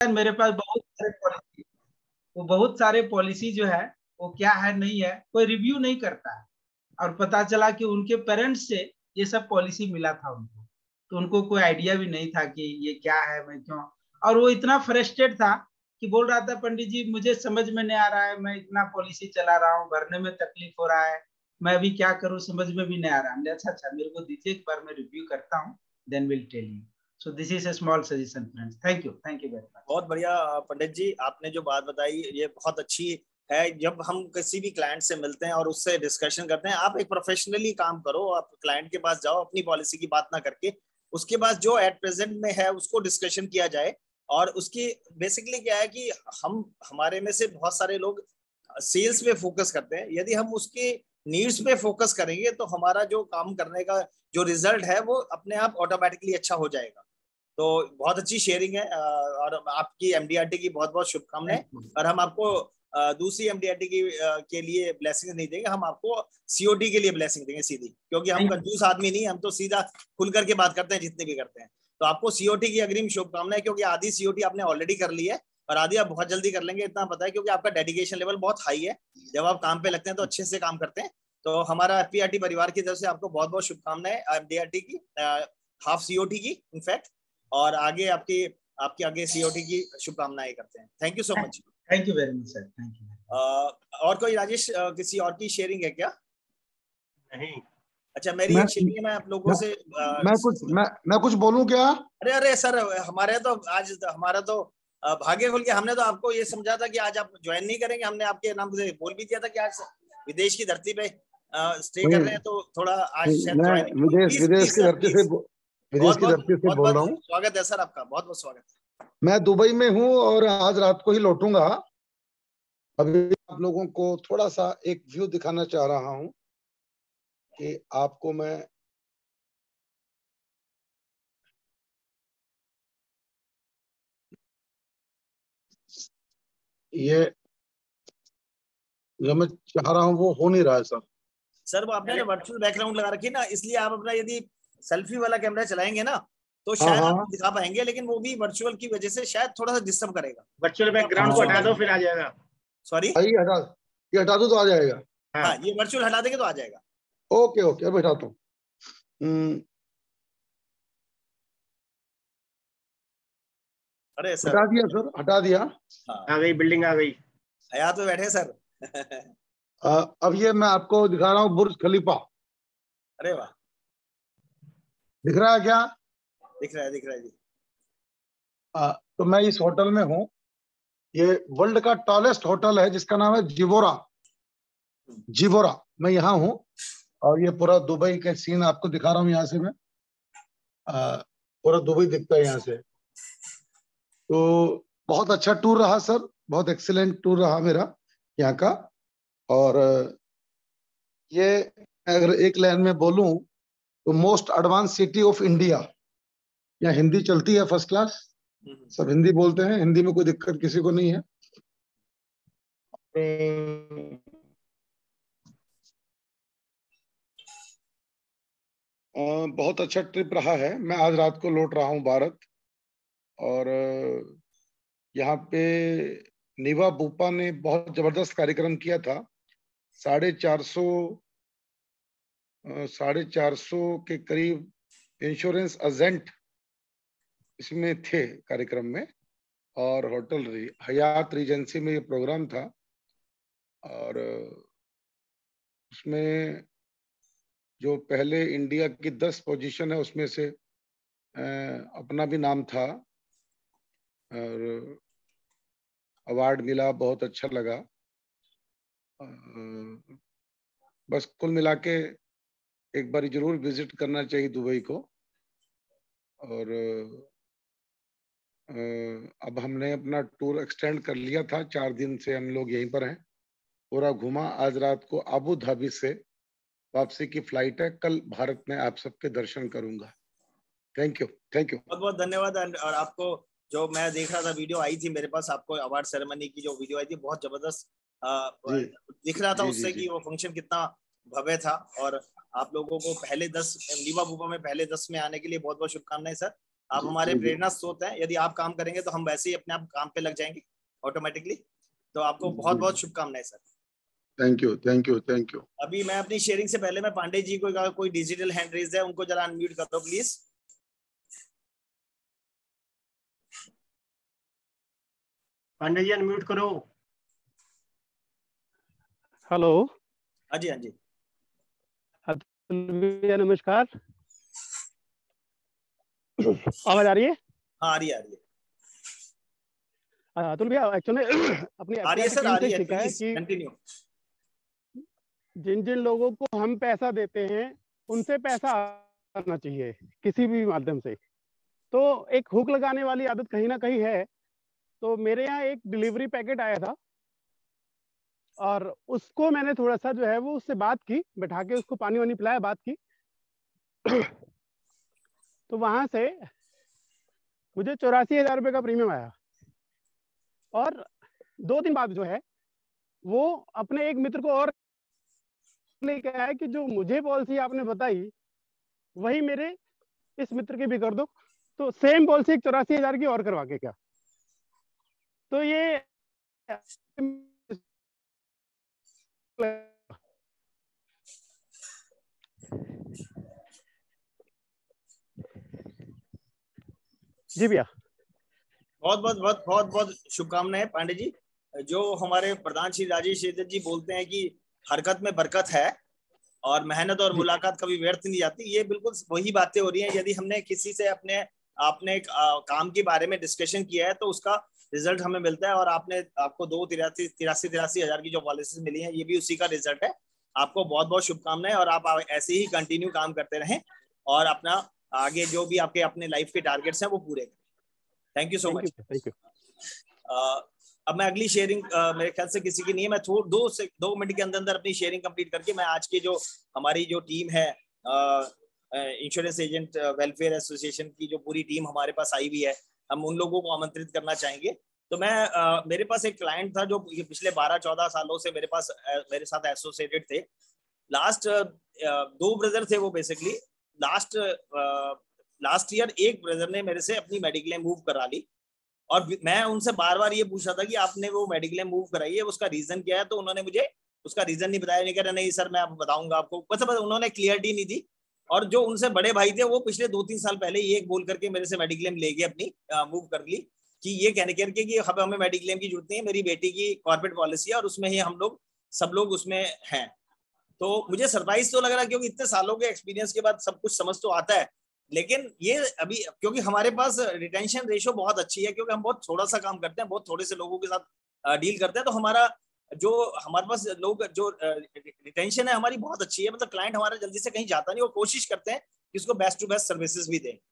मेरे पास बहुत सारे पॉलिसी, वो बहुत सारे पॉलिसी जो है वो क्या है नहीं है कोई रिव्यू नहीं करता है। और पता चला कि उनके पेरेंट्स से ये सब पॉलिसी मिला था उनको, तो उनको कोई आइडिया भी नहीं था कि ये क्या है, मैं क्यों। और वो इतना फ्रस्ट्रेट था कि बोल रहा था पंडित जी मुझे समझ में नहीं आ रहा है, मैं इतना पॉलिसी चला रहा हूँ, भरने में तकलीफ हो रहा है, मैं अभी क्या करूँ समझ में भी नहीं आ रहा। अच्छा अच्छा मेरे को दीजिए, एक बार मैं रिव्यू करता हूँ, then will tell you. So this is a small suggestion friends. Thank you very much. बहुत बढ़िया पंडित जी, आपने जो बात बताई ये बहुत अच्छी है। जब हम किसी भी क्लाइंट से मिलते हैं और उससे डिस्कशन करते हैं, आप एक प्रोफेशनली काम करो, आप क्लाइंट के पास जाओ, अपनी पॉलिसी की बात ना करके उसके पास जो एट प्रेजेंट में है उसको डिस्कशन किया जाए। और उसकी बेसिकली क्या है कि हम हमारे में से बहुत सारे लोग सेल्स पे फोकस करते हैं, यदि हम उसके नीड्स पे फोकस करेंगे तो हमारा जो काम करने का जो रिजल्ट है वो अपने आप ऑटोमेटिकली अच्छा हो जाएगा। तो बहुत अच्छी शेयरिंग है और आपकी एमडीआरटी की बहुत बहुत शुभकामनाएं। और हम आपको दूसरी एमडीआरटी के लिए ब्लेसिंग नहीं देंगे, हम आपको सीओटी के लिए ब्लेसिंग देंगे सीधी, क्योंकि हम कंजूस आदमी नहीं, हम तो सीधा खुल करके बात करते हैं जितने भी करते हैं। तो आपको सीओटी की अग्रिम शुभकामनाएं, क्योंकि आधी सीओटी आपने ऑलरेडी कर ली है और आधी आप बहुत जल्दी कर लेंगे, इतना पता है, क्योंकि आपका डेडिकेशन लेवल बहुत हाई है। जब आप काम पे लगते हैं तो अच्छे से काम करते हैं। तो हमारा एफपीआरटी परिवार की तरफ से आपको बहुत बहुत शुभकामनाएं एमडीआरटी की, हाफ सीओटी की इनफैक्ट, और आगे आपकी आपके आगे सीओटी की शुभकामनाएं करते हैं। Thank you so much. Thank you very much sir, thank you. और कोई राजेश किसी और की शेयरिंग है क्या? नहीं। अच्छा, मेरी एक शेयरिंग है, मैं आप लोगों से मैं कुछ बोलूं क्या? अरे अरे सर, हमारे तो आज हमारा तो भाग्य खुल गया। हमने तो आपको ये समझा था कि आज आप ज्वाइन नहीं करेंगे, हमने आपके नाम से बोल भी दिया था कि आज विदेश की धरती पे स्टे कर रहे हैं, तो थोड़ा आज शायद विदेश की धरती से बोल रहा हूँ। स्वागत है सर आपका, बहुत बहुत स्वागत है। मैं दुबई में हूँ और आज रात को ही लौटूंगा। अभी आप लोगों को थोड़ा सा एक व्यू दिखाना चाह रहा हूँ कि आपको मैं ये जो मैं चाह रहा हूँ वो हो नहीं रहा है सर वो आपने वर्चुअल बैकग्राउंड लगा रखी है ना, इसलिए आप अपना यदि सेल्फी वाला कैमरा चलाएंगे ना तो शायद आप दिखा पाएंगे, लेकिन वो भी वर्चुअल की वजह से शायद थोड़ा सा डिस्टर्ब करेगा। वर्चुअल बैकग्राउंड को हटा दो, फिर आ जाएगा। सॉरी, ये हटा दो तो आ जाएगा। हाँ, ये वर्चुअल हटा देंगे तो आ जाएगा। ओके ओके, अब हटाता हूँ। अरे सर, हटा दिया सर, हटा दिया। आ गई, बिल्डिंग आ गई। हयात में बैठे सर। अब ये मैं आपको दिखा रहा हूँ बुर्ज खलीफा। अरे वाह, दिख रहा है क्या? दिख रहा है, दिख रहा है जी। तो मैं इस होटल में हूँ। ये वर्ल्ड का टॉलेस्ट होटल है जिसका नाम है जिवोरा। जिवोरा, मैं यहाँ हूँ और ये पूरा दुबई के सीन आपको दिखा रहा हूँ। यहाँ से मैं पूरा दुबई दिखता है यहाँ से। तो बहुत अच्छा टूर रहा सर, बहुत एक्सीलेंट टूर रहा मेरा यहाँ का। और ये अगर एक लाइन में बोलूं तो most advance city of India. यहाँ हिंदी चलती है फर्स्ट क्लास, सब हिंदी बोलते हैं, हिंदी में कोई दिक्कत किसी को नहीं है। बहुत अच्छा ट्रिप रहा है। मैं आज रात को लौट रहा हूँ भारत और यहाँ पे निवा बुपा ने बहुत जबरदस्त कार्यक्रम किया था। 450 के करीब इंश्योरेंस एजेंट इसमें थे कार्यक्रम में, और होटल हयात रीजेंसी में ये प्रोग्राम था। और उसमें जो पहले इंडिया की 10 पोजीशन है उसमें से अपना भी नाम था और अवार्ड मिला, बहुत अच्छा लगा। बस कुल मिला के एक बार जरूर विजिट करना चाहिए दुबई को। और अब हमने अपना टूर एक्सटेंड कर लिया था, 4 दिन से हम लोग यहीं पर हैं, पूरा घुमा। आज रात को अबू धाबी से वापसी की फ्लाइट है, कल भारत में आप सबके दर्शन करूंगा। थैंक यू, थैंक यू, बहुत बहुत धन्यवाद। और आपको जो मैं देख रहा था, वीडियो आई थी मेरे पास, आपको अवार्ड सेरेमनी की जो वीडियो आई थी, बहुत जबरदस्त दिख रहा था उससे कि वो फंक्शन कितना भव्य था। और आप लोगों को पहले 10 लीवा बुबा में पहले 10 में आने के लिए बहुत बहुत शुभकामनाएं सर। आप हमारे प्रेरणा स्रोत हैं। यदि आप काम करेंगे तो हम वैसे ही अपने आप काम पे लग जाएंगे ऑटोमेटिकली। तो आपको बहुत बहुत शुभकामनाएं sir. Thank you, thank you, thank you. अभी मैं अपनी शेयरिंग से पहले मैं पांडे जी को, कोई डिजिटल हैंड रेज है उनको जरा अनम्यूट कर दो प्लीज। पांडे जी अनम्यूट करो। हेलो। हाँ जी, हाँ जी, भैया नमस्कार। आवाज आ रही है? हाँ आ रही है, आ रही है। अतुल भैया एक्चुअली अपनी आ रही है सर, आ रही है, सीखा है प्लीज कि कंटिन्यू। जिन जिन लोगों को हम पैसा देते हैं उनसे पैसा आना चाहिए किसी भी माध्यम से। तो एक हुक लगाने वाली आदत कहीं ना कहीं है। तो मेरे यहाँ एक डिलीवरी पैकेट आया था और उसको मैंने थोड़ा सा जो है वो उससे बात की, बैठा के उसको पानी वानी पिलाया, बात की। तो वहां से मुझे 84,000 रुपये का प्रीमियम आया। और 2 दिन बाद जो है वो अपने एक मित्र को और लेके आया कि जो मुझे पॉलिसी आपने बताई वही मेरे इस मित्र की भी कर दो। तो सेम पॉलिसी 84,000 की और करवा के क्या। तो ये जी भैया बहुत बहुत बहुत बहुत बहुत शुभकामनाएं पांडे जी। जो हमारे प्रधान श्री राजेश शेजर जी बोलते हैं कि हरकत में बरकत है और मेहनत और मुलाकात कभी व्यर्थ नहीं जाती, ये बिल्कुल वही बातें हो रही हैं। यदि हमने किसी से आपने काम के बारे में डिस्कशन किया है तो उसका रिजल्ट हमें मिलता है। और आपको 83 हजार की जो पॉलिसीज मिली हैं ये भी उसी का रिजल्ट है। आपको बहुत बहुत शुभकामनाएं और आप ऐसे ही कंटिन्यू काम करते रहें और अपना आगे जो भी आपके अपने लाइफ के टारगेट्स हैं वो पूरे करें। Thank you so much. Thank you. अब मैं अगली शेयरिंग मेरे ख्याल से किसी की नहीं है। मैं 2 मिनट के अंदर अंदर अपनी शेयरिंग कंप्लीट करके मैं आज की जो हमारी जो टीम है इंश्योरेंस एजेंट वेलफेयर एसोसिएशन की जो पूरी टीम हमारे पास आई हुई है, हम उन लोगों को आमंत्रित करना चाहेंगे। तो मैं मेरे पास एक क्लाइंट था जो पिछले 12-14 सालों से मेरे साथ एसोसिएटेड थे। लास्ट 2 ब्रदर थे वो बेसिकली। लास्ट ईयर एक ब्रदर ने मेरे से अपनी मेडिक्लेम मूव करा ली और मैं उनसे बार बार ये पूछा था कि आपने वो मेडिक्लेम मूव कराई है उसका रीजन क्या है। तो उन्होंने मुझे उसका रीजन नहीं बताया। नहीं कह रहा नहीं सर मैं अब बताऊंगा आपको, बस उन्होंने क्लियरिटी नहीं दी। और जो उनसे बड़े भाई थे वो पिछले 2-3 साल पहले ये बोल करके मेरे से मेडिक्लेम ले गए, अपनी मूव कर ली कि ये कहने करके कि अब हमें मेडिक्लेम की जरूरत नहीं है, मेरी बेटी की कॉर्पोरेट पॉलिसी है और उसमें ही हम लोग सब लोग उसमें हैं। तो मुझे सरप्राइज तो लग रहा है क्योंकि इतने सालों के एक्सपीरियंस के बाद सब कुछ समझ तो आता है। लेकिन ये अभी क्योंकि हमारे पास रिटेंशन रेशियो बहुत अच्छी है, क्योंकि हम बहुत थोड़ा सा काम करते हैं, बहुत थोड़े से लोगों के साथ डील करते हैं, तो हमारे पास लोग जो रिटेंशन है हमारी बहुत अच्छी है। मतलब क्लाइंट हमारा जल्दी से कहीं जाता नहीं और कोशिश करते हैं कि उसको बेस्ट टू बेस्ट सर्विसेज भी दें।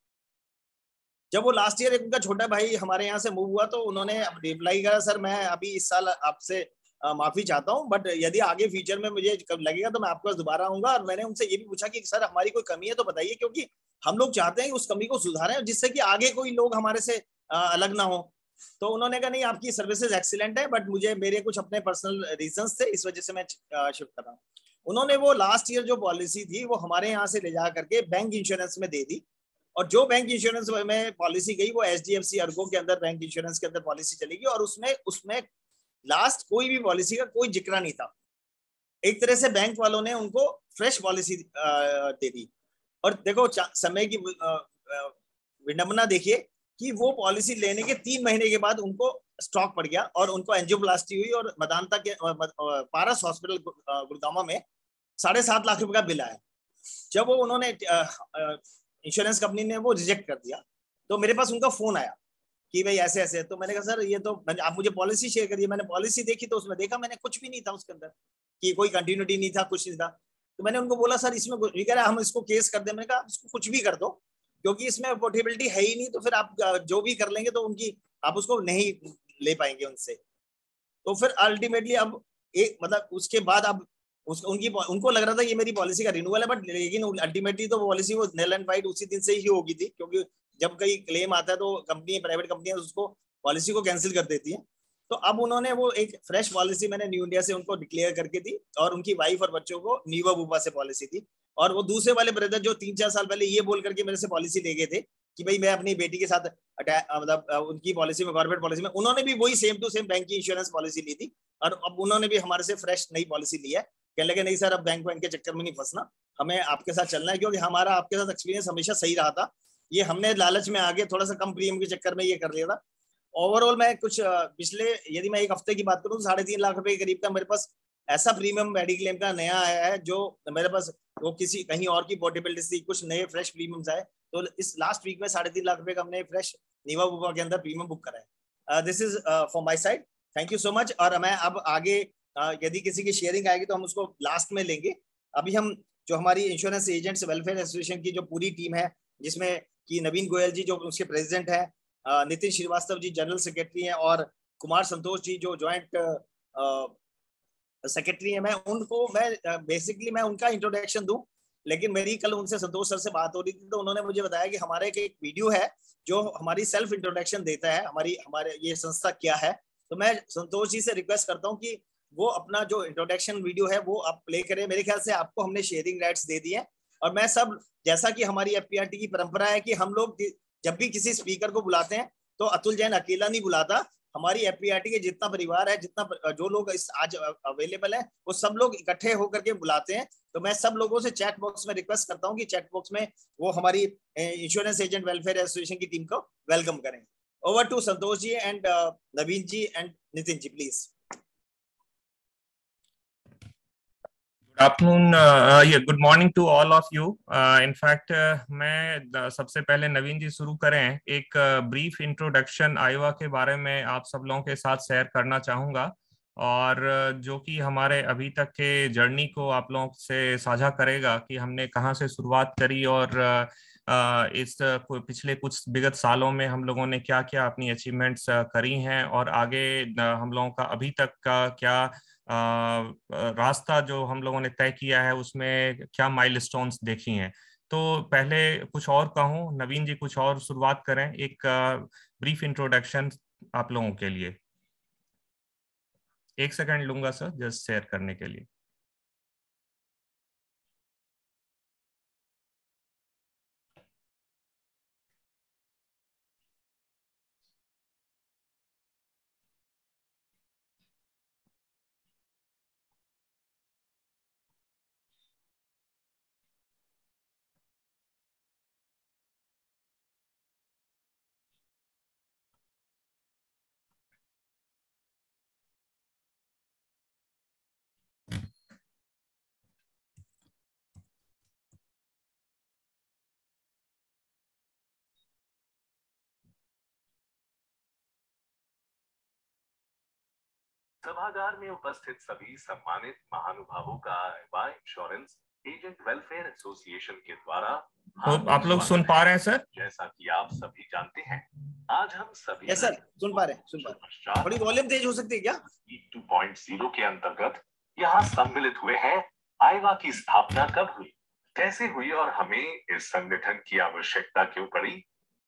जब वो लास्ट ईयर उनका छोटा भाई हमारे यहाँ से मूव हुआ तो उन्होंने रिप्लाई करा, सर मैं अभी इस साल आपसे माफी चाहता हूँ, बट यदि आगे फ्यूचर में मुझे लगेगा तो मैं आपके पास दोबारा आऊंगा। और मैंने उनसे ये भी पूछा कि सर हमारी कोई कमी है तो बताइए, क्योंकि हम लोग चाहते हैं कि उस कमी को सुधारें जिससे कि आगे कोई लोग हमारे से अलग ना हो। तो उन्होंने कहा नहीं आपकी सर्विसेज एक्सीलेंट है, बट मेरे कुछ अपने पर्सनल रीजंस थे, इस वजह से मैं शिफ्ट कर रहा हूँ। उन्होंने वो लास्ट ईयर जो पॉलिसी थी वो हमारे यहाँ से ले जा करके बैंक इंश्योरेंस में दे दी। और जो बैंक इंश्योरेंस में पॉलिसी गई वो HDFC अर्गो के अंदर बैंक इंश्योरेंस के अंदर पॉलिसी चलेगी। और उसमें लास्ट कोई भी पॉलिसी का कोई जिक्र नहीं था। एक तरह से बैंक वालों ने उनको फ्रेश पॉलिसी दे दी। और देखो समय की विडंबना देखिए कि वो पॉलिसी लेने के 3 महीने के बाद उनको स्ट्रोक पड़ गया और उनको एंजियोप्लास्टी हुई और मेदांता के पारस हॉस्पिटल गुड़गांव में 7.5 लाख रुपए का बिल आया। जब वो उन्होंने इंश्योरेंस कंपनी ने वो रिजेक्ट कर दिया तो मेरे पास उनका फोन आया कि भाई ऐसे ऐसे। तो मैंने कहा सर ये तो आप मुझे पॉलिसी शेयर करिए। मैंने पॉलिसी देखी तो उसमें देखा मैंने कुछ भी नहीं था उसके अंदर, कि कोई कंटिन्यूटी नहीं था, कुछ नहीं था। तो मैंने उनको बोला सर इसमें कह रहा हम इसको केस कर दें। मैंने कहा इसको कुछ भी कर दो क्योंकि इसमें पोर्टेबिलिटी है ही नहीं, तो फिर आप जो भी कर लेंगे तो आप उसको नहीं ले पाएंगे उनसे। तो फिर अल्टीमेटली अब मतलब उसके बाद अब उनको लग रहा था ये मेरी पॉलिसी का रिन्यूअल है, बट लेकिन अल्टीमेटली तो पॉलिसी वो नल एंड वाइड उसी दिन से ही होगी थी, क्योंकि जब कहीं क्लेम आता है तो प्राइवेट कंपनियां उसको पॉलिसी को कैंसिल कर देती हैं। तो अब उन्होंने वो एक फ्रेश पॉलिसी मैंने न्यू इंडिया से उनको डिक्लेयर करके दी और उनकी वाइफ और बच्चों को नीवा बूबा से पॉलिसी दी। और वो दूसरे वाले ब्रदर जो 3-4 साल पहले ये बोल करके मेरे से पॉलिसी ले गए थे कि भाई मैं अपनी बेटी के साथ मतलब उनकी पॉलिसी में, कॉर्पोरेट पॉलिसी में, उन्होंने भी वही सेम टू सेम बैंक की इंश्योरेंस पॉलिसी ली थी और अब उन्होंने भी हमारे से फ्रेश नई पॉलिसी ली है। कहने लगे नहीं सर अब बैंक के चक्कर में नहीं फंसना, हमें आपके साथ चलना है, क्योंकि हमारा आपके साथ एक्सपीरियंस हमेशा सही रहा था। ये हमने लालच में आगे थोड़ा सा कम प्रीमियम के चक्कर में ये कर लिया था। ओवरऑल मैं कुछ पिछले, यदि मैं एक हफ्ते की बात करूँ, 3.5 लाख रुपए के करीब का मेरे पास ऐसा प्रीमियम मेडिक्लेम का नया आया है जो मेरे पास वो किसी कहीं और की पोर्टेबिलिटी से कुछ नए फ्रेश प्रीमियम्स आए। तो इस लास्ट वीक में 3.5 लाख रुपए का हमने फ्रेश नीवा बुबा के अंदर प्रीमियम बुक करा है। This is for my side, thank you so much. और मैं अब आगे यदि किसी की शेयरिंग आएगी तो हम उसको लास्ट में लेंगे। अभी हम जो हमारी इंश्योरेंस एजेंट्स वेलफेयर एसोसिएशन की जो पूरी टीम है, जिसमें कि नवीन गोयल जी जो उसके प्रेसिडेंट है, नितिन श्रीवास्तव जी जनरल सेक्रेटरी हैं और कुमार संतोष जी जो ज्वाइंट सेक्रेटरी है, मैं उनको बेसिकली मैं उनका इंट्रोडक्शन दूं। लेकिन मेरी कल उनसे संतोष सर से बात हो रही थी तो उन्होंने मुझे बताया कि हमारे एक वीडियो है जो हमारी सेल्फ इंट्रोडक्शन देता है हमारे ये संस्था क्या है। तो मैं संतोष जी से रिक्वेस्ट करता हूँ कि वो अपना जो इंट्रोडक्शन वीडियो है वो आप प्ले करें। मेरे ख्याल से आपको हमने शेयरिंग राइट्स दे दिए हैं और मैं सब, जैसा कि हमारी एफपीआरटी की परंपरा है कि हम लोग जब भी किसी स्पीकर को बुलाते हैं तो अतुल जैन अकेला नहीं बुलाता, हमारी एफपीआरटी के जितना परिवार है, जितना जो लोग इस आज अवेलेबल है, वो सब लोग इकट्ठे होकर के बुलाते हैं। तो मैं सब लोगों से चैट बॉक्स में रिक्वेस्ट करता हूं कि चैट बॉक्स में वो हमारी इंश्योरेंस एजेंट वेलफेयर एसोसिएशन की टीम को वेलकम करें। Over to Santosh ji and Naveen ji and Nitin ji please. Afternoon, good morning to all of you. In fact मैं सबसे पहले नवीन जी शुरू करें, एक ब्रीफ इंट्रोडक्शन आईवा के बारे में आप सब लोगों के साथ शेयर करना चाहूँगा और जो कि हमारे अभी तक के जर्नी को आप लोगों से साझा करेगा कि हमने कहाँ से शुरुआत करी और इस पिछले कुछ विगत सालों में हम लोगों ने क्या क्या अपनी अचीवमेंट्स करी हैं और आगे हम लोगों का अभी तक का क्या रास्ता जो हम लोगों ने तय किया है उसमें क्या माइलस्टोन्स देखी हैं। तो पहले कुछ और कहूँ, नवीन जी कुछ और शुरुआत करें, एक ब्रीफ इंट्रोडक्शन आप लोगों के लिए। 1 सेकंड लूंगा सर जस्ट शेयर करने के लिए। सभागार में उपस्थित सभी सम्मानित महानुभावों का आईवा इंश्योरेंस एजेंट वेलफेयर एसोसिएशन के द्वारा आप लोग सुन पा रहे हैं सर? जैसा कि आप सभी जानते हैं, आज हम सभी सर सुन पा रहे हैं। थोड़ी वॉल्यूम तेज हो सकती है क्या? 2.0 के अंतर्गत यहाँ सम्मिलित हुए हैं। आईवा की स्थापना कब हुई, कैसे हुई और हमें इस संगठन की आवश्यकता क्यों पड़ी,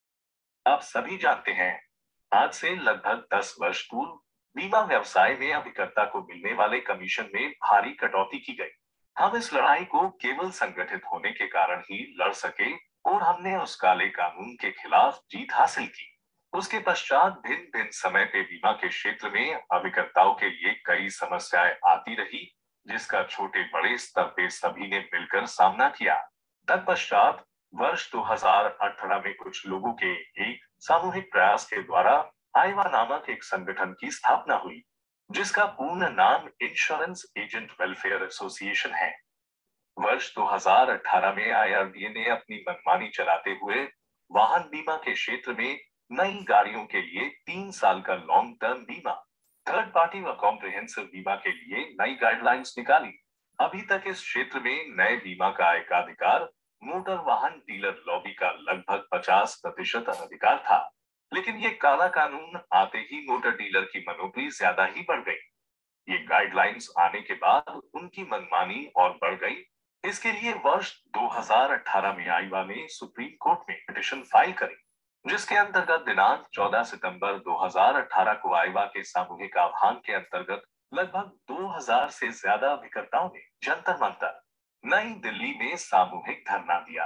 आप सभी जानते हैं। आज से लगभग 10 वर्ष पूर्व बीमा व्यवसाय में अभिकर्ता को मिलने वाले कमीशन में भारी कटौती की गई। हम इस लड़ाई को केवल संगठित होने के कारण ही लड़ सके और हमने उस काले कानून के खिलाफ जीत हासिल की। उसके पश्चात भिन्न भिन्न समय पे बीमा के क्षेत्र में अभिकर्ताओं के लिए कई समस्याएं आती रही, जिसका छोटे बड़े स्तर पे सभी ने मिलकर सामना किया। तत्पश्चात वर्ष 2018 में कुछ लोगों के एक सामूहिक प्रयास के द्वारा आईवा नामक एक संगठन की स्थापना हुई, जिसका पूर्ण नाम इंश्योरेंस एजेंट वेलफेयर एसोसिएशन है। वर्ष 2018 में आईआरडीए ने अपनी मनमानी चलाते हुए वाहन बीमा के क्षेत्र में नई गाड़ियों के लिए 3 साल का लॉन्ग टर्म बीमा, थर्ड पार्टी व कॉम्प्रिहेंसिव बीमा के लिए नई गाइडलाइंस निकाली। अभी तक इस क्षेत्र में नए बीमा का एकाधिकार मोटर वाहन डीलर लॉबी का लगभग 50% अधिकार था, लेकिन ये काला कानून आते ही मोटर डीलर की मनोबली ज्यादा ही बढ़ गई। ये गाइडलाइंस आने के बाद उनकी मनमानी और बढ़ गई। इसके लिए वर्ष 2018 में आईवा ने सुप्रीम कोर्ट में पिटीशन फाइल करी, जिसके अंतर्गत दिनांक 14 सितंबर 2018 को आईवा के सामूहिक आह्वान के अंतर्गत लगभग 2000 से ज्यादा अभिकर्ताओं ने जंतर मंतर नई दिल्ली में सामूहिक धरना दिया।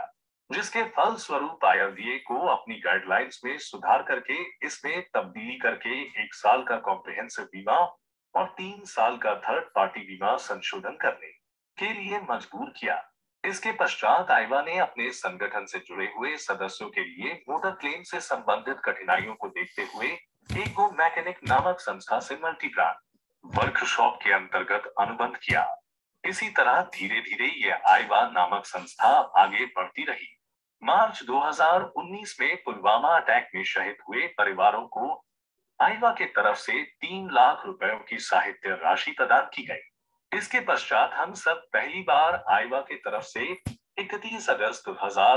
जिसके फलस्वरूप IRDA को अपनी गाइडलाइंस में सुधार करके इसमें तब्दीली करके 1 साल का कॉम्प्रिहेंसिव बीमा और 3 साल का थर्ड पार्टी बीमा संशोधन करने के लिए मजबूर किया। इसके पश्चात आईवा ने अपने संगठन से जुड़े हुए सदस्यों के लिए मोटर क्लेम से संबंधित कठिनाइयों को देखते हुए एको मैकेनिक नामक संस्था से मल्टी ब्रांड वर्कशॉप के अंतर्गत अनुबंध किया। इसी तरह धीरे धीरे यह आईवा नामक संस्था आगे बढ़ती रही। मार्च 2019 में पुलवामा अटैक में शहीद हुए परिवारों को आईवा के तरफ से 3 लाख रुपयों की साहित्य राशि प्रदान की गई। इसके पश्चात हम सब पहली बार आईवा की तरफ से 31 अगस्त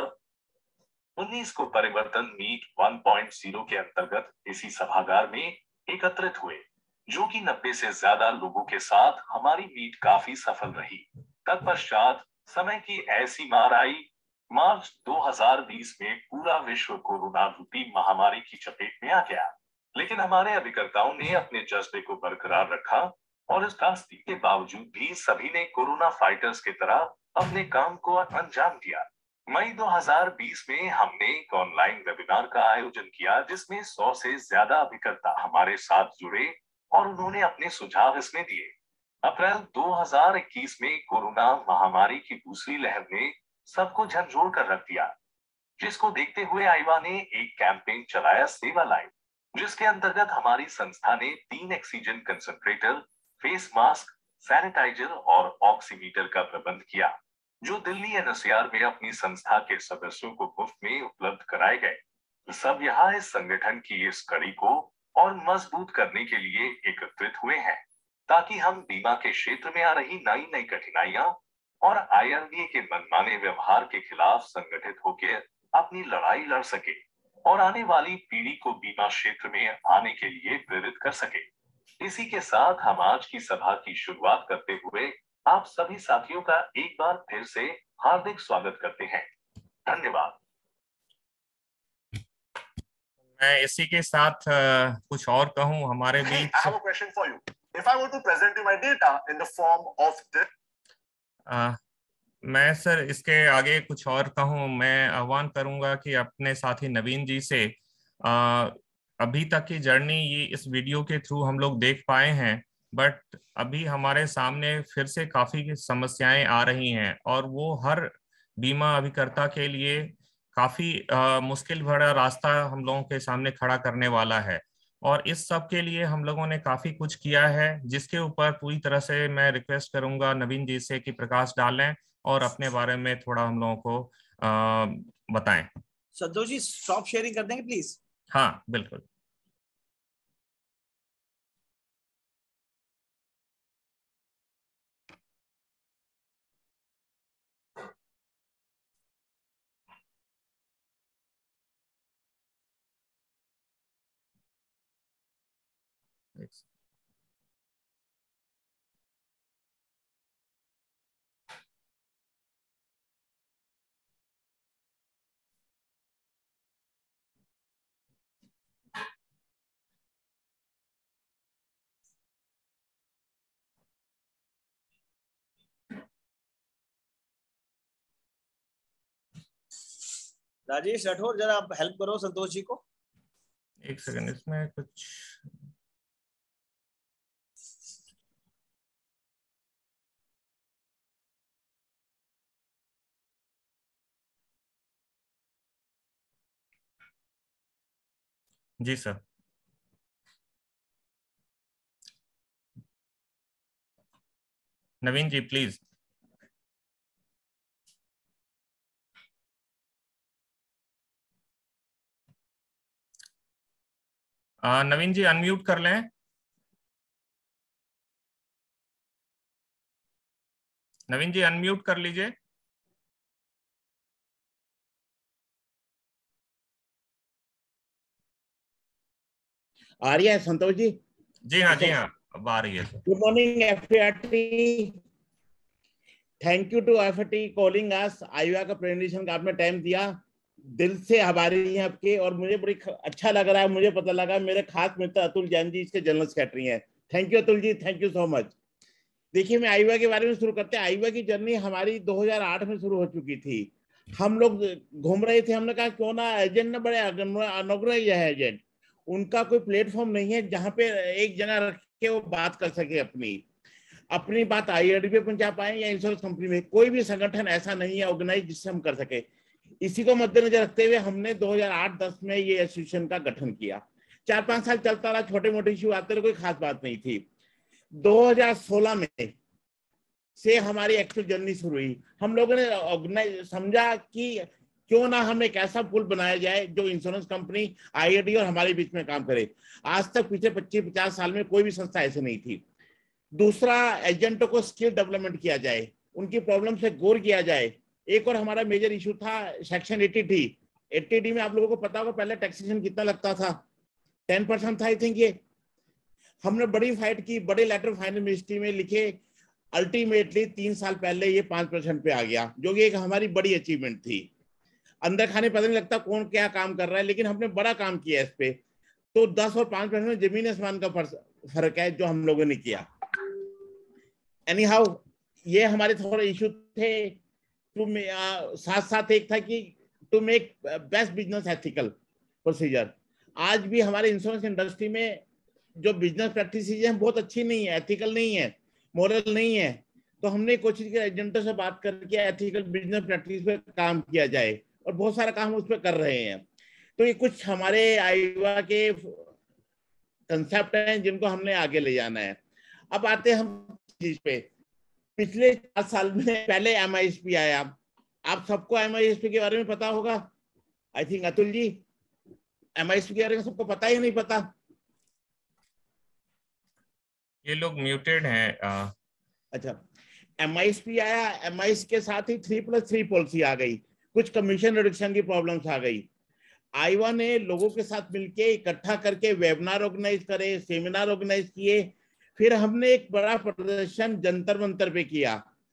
2019 को परिवर्तन मीट 1.0 के अंतर्गत इसी सभागार में एकत्रित हुए, जो कि 90 से ज्यादा लोगों के साथ हमारी मीट काफी सफल रही। तत्पश्चात समय की ऐसी मार आई। मार्च 2020 में पूरा विश्व कोरोना रूपी महामारी की चपेट में आ गया, लेकिन हमारे अभिकर्ताओं ने अपने जज्बे को बरकरार रखा और इस कास्ती के बावजूद भी सभी ने कोरोना फाइटर्स की तरह अपने काम को अंजाम दिया। मई 2020 में हमने एक ऑनलाइन वेबिनार का आयोजन किया, जिसमें 100 से ज्यादा अभिकर्ता हमारे साथ जुड़े और उन्होंने अपने सुझाव इसमें दिए। अप्रैल 2021 में कोरोना महामारी की दूसरी लहर ने सबको झंझोड़ कर रख दिया, जिसको देखते हुए आईवा ने एक कैंपेन चलाया, सेवा लाइव, जिसके अंतर्गत हमारी संस्था ने 3 oxygen concentrator, face mask, sanitiser और ऑक्सीमीटर का प्रबंध किया, जो दिल्ली NCR में अपनी संस्था के सदस्यों को मुफ्त में उपलब्ध कराए गए। सब यहाँ इस संगठन की इस कड़ी को और मजबूत करने के लिए एकत्रित हुए हैं, ताकि हम बीमा के क्षेत्र में आ रही नई कठिनाइयां और IRDA के मनमाने व्यवहार के खिलाफ संगठित होकर अपनी लड़ाई लड़ सके और आने वाली पीढ़ी को बीमा क्षेत्र में आने के लिए प्रेरित कर सके। इसी के साथ हम आज की सभा की शुरुआत करते हुए आप सभी साथियों का एक बार फिर से हार्दिक स्वागत करते हैं। धन्यवाद। मैं इसी के साथ कुछ और कहूं हमारे बीच। I have a question for you. If I were to present you my data in the form of this, मैं सर इसके आगे कुछ और कहूं, मैं आह्वान करूंगा कि अपने साथी नवीन जी से अभी तक की जर्नी ये इस वीडियो के थ्रू हम लोग देख पाए हैं, बट अभी हमारे सामने फिर से काफी समस्याएं आ रही हैं और वो हर बीमा अभिकर्ता के लिए काफी मुश्किल भरा रास्ता हम लोगों के सामने खड़ा करने वाला है। और इस सब के लिए हम लोगों ने काफी कुछ किया है, जिसके ऊपर पूरी तरह से मैं रिक्वेस्ट करूंगा नवीन जी से कि प्रकाश डालें और अपने बारे में थोड़ा हम लोगों को बताएं। संतोष जी स्टॉप शेयरिंग कर देंगे प्लीज। हाँ बिल्कुल। राजेश राठौर, जरा आप हेल्प करो संतोष जी को। एक सेकंड, इसमें कुछ जी sir. Naveen ji please. Naveen ji unmute कर लें। नवीन जी अनम्यूट कर लीजिए। आ रही है संतोष जी? जी हाँ जी हाँ, अब आ रही है sir. Good morning FAT। Thank you to FAT calling us. आईवा का प्रेजेंटेशन का आपने टाइम दिया, दिल से आभारी हैं आपके, और मुझे बड़ी अच्छा लग रहा है। मुझे पता लगा मेरे खास मित्र अतुल जैन जी इसके जनरल सेक्रेटरी हैं। Thank you Atul ji, thank you so much. देखिए मैं आईवा के बारे में शुरू करते हैं। आईवा की जर्नी हमारी 2008 में शुरू हो चुकी थी। हम लोग घूम रहे थे, हमने कहा क्यों ना एजेंट ना बड़े अनऑर्गेनाइज है एजेंट, उनका कोई प्लेटफॉर्म नहीं है जहां पे एक जगह रख के वो बात कर सके, अपनी बात IRD पे पहुंचा पाए या इंश्योरेंस कंपनी में। कोई भी संगठन ऐसा नहीं है ऑर्गेनाइज जिससे हम कर सके। इसी को मद्देनजर रखते हुए हमने 2008-10 में ये एसोसिएशन का गठन किया। 4-5 साल चलता रहा, छोटे मोटे इश्यू आते रहे, कोई खास बात नहीं थी। 2016 में से हमारी एक्चुअल जर्नी शुरू हुई। हम लोगों ने ऑर्गेनाइज समझा कि क्यों ना हम एक ऐसा पुल बनाया जाए जो इंश्योरेंस कंपनी, IRD और हमारे बीच में काम करे। आज तक पिछले 25-50 साल में कोई भी संस्था ऐसे नहीं थी। दूसरा, एजेंटों को स्किल डेवलपमेंट किया जाए, उनकी प्रॉब्लम से गौर किया जाए। एक और हमारा मेजर इशू था सेक्शन 80D में। आप लोगों को पता होगा पहले टैक्सेशन कितना लगता था, 10% था आई थिंक। ये हमने बड़ी फाइट की, बड़े लेटर फाइनल मिनिस्ट्री में लिखे, अल्टीमेटली 3 साल पहले ये 5% पे आ गया, जो कि एक हमारी बड़ी अचीवमेंट थी। अंदर खाने पता नहीं लगता कौन क्या काम कर रहा है, लेकिन हमने बड़ा काम किया इस पे। तो 10 और 5% में जमीन आसमान का फर्क है जो हम लोगों ने किया। एनी हाउ, ये हमारे थोड़े इशू थे। साथ साथ एक था कि to make best business ethical procedure. आज भी हमारे इंश्योरेंस इंडस्ट्री में जो बिजनेस प्रैक्टिसेस हैं बहुत अच्छी नहीं है, एथिकल नहीं है, मॉरल नहीं है। तो हमने कोशिश की एजेंटों से बात करके एथिकल बिजनेस प्रैक्टिस पे काम किया जाए, और बहुत सारा काम उस पर कर रहे हैं। तो ये कुछ हमारे आईवा के कंसेप्ट हैं जिनको हमने आगे ले जाना है। अब आते हैं हम चीज पे। पिछले 4 साल में पहले MISP आया। आप सबको MISP के बारे में पता होगा, I think. Atul ji, MISP के बारे में सबको पता ही नहीं पता? ये लोग म्यूटेड हैं। अच्छा, MISP आया, MIS के साथ ही 3+3 पॉलिसी आ गई, कुछ कमीशन रिडक्शन की प्रॉब्लम्स आ गई। आईवा ने लोगों के साथ मिलके इकट्ठा करके वेबिनार ऑर्गेनाइज करे, सेमिनार ऑर्गेनाइज किए। फिर हमने एक बड़ा प्रदर्शन जंतर मंतर पे किया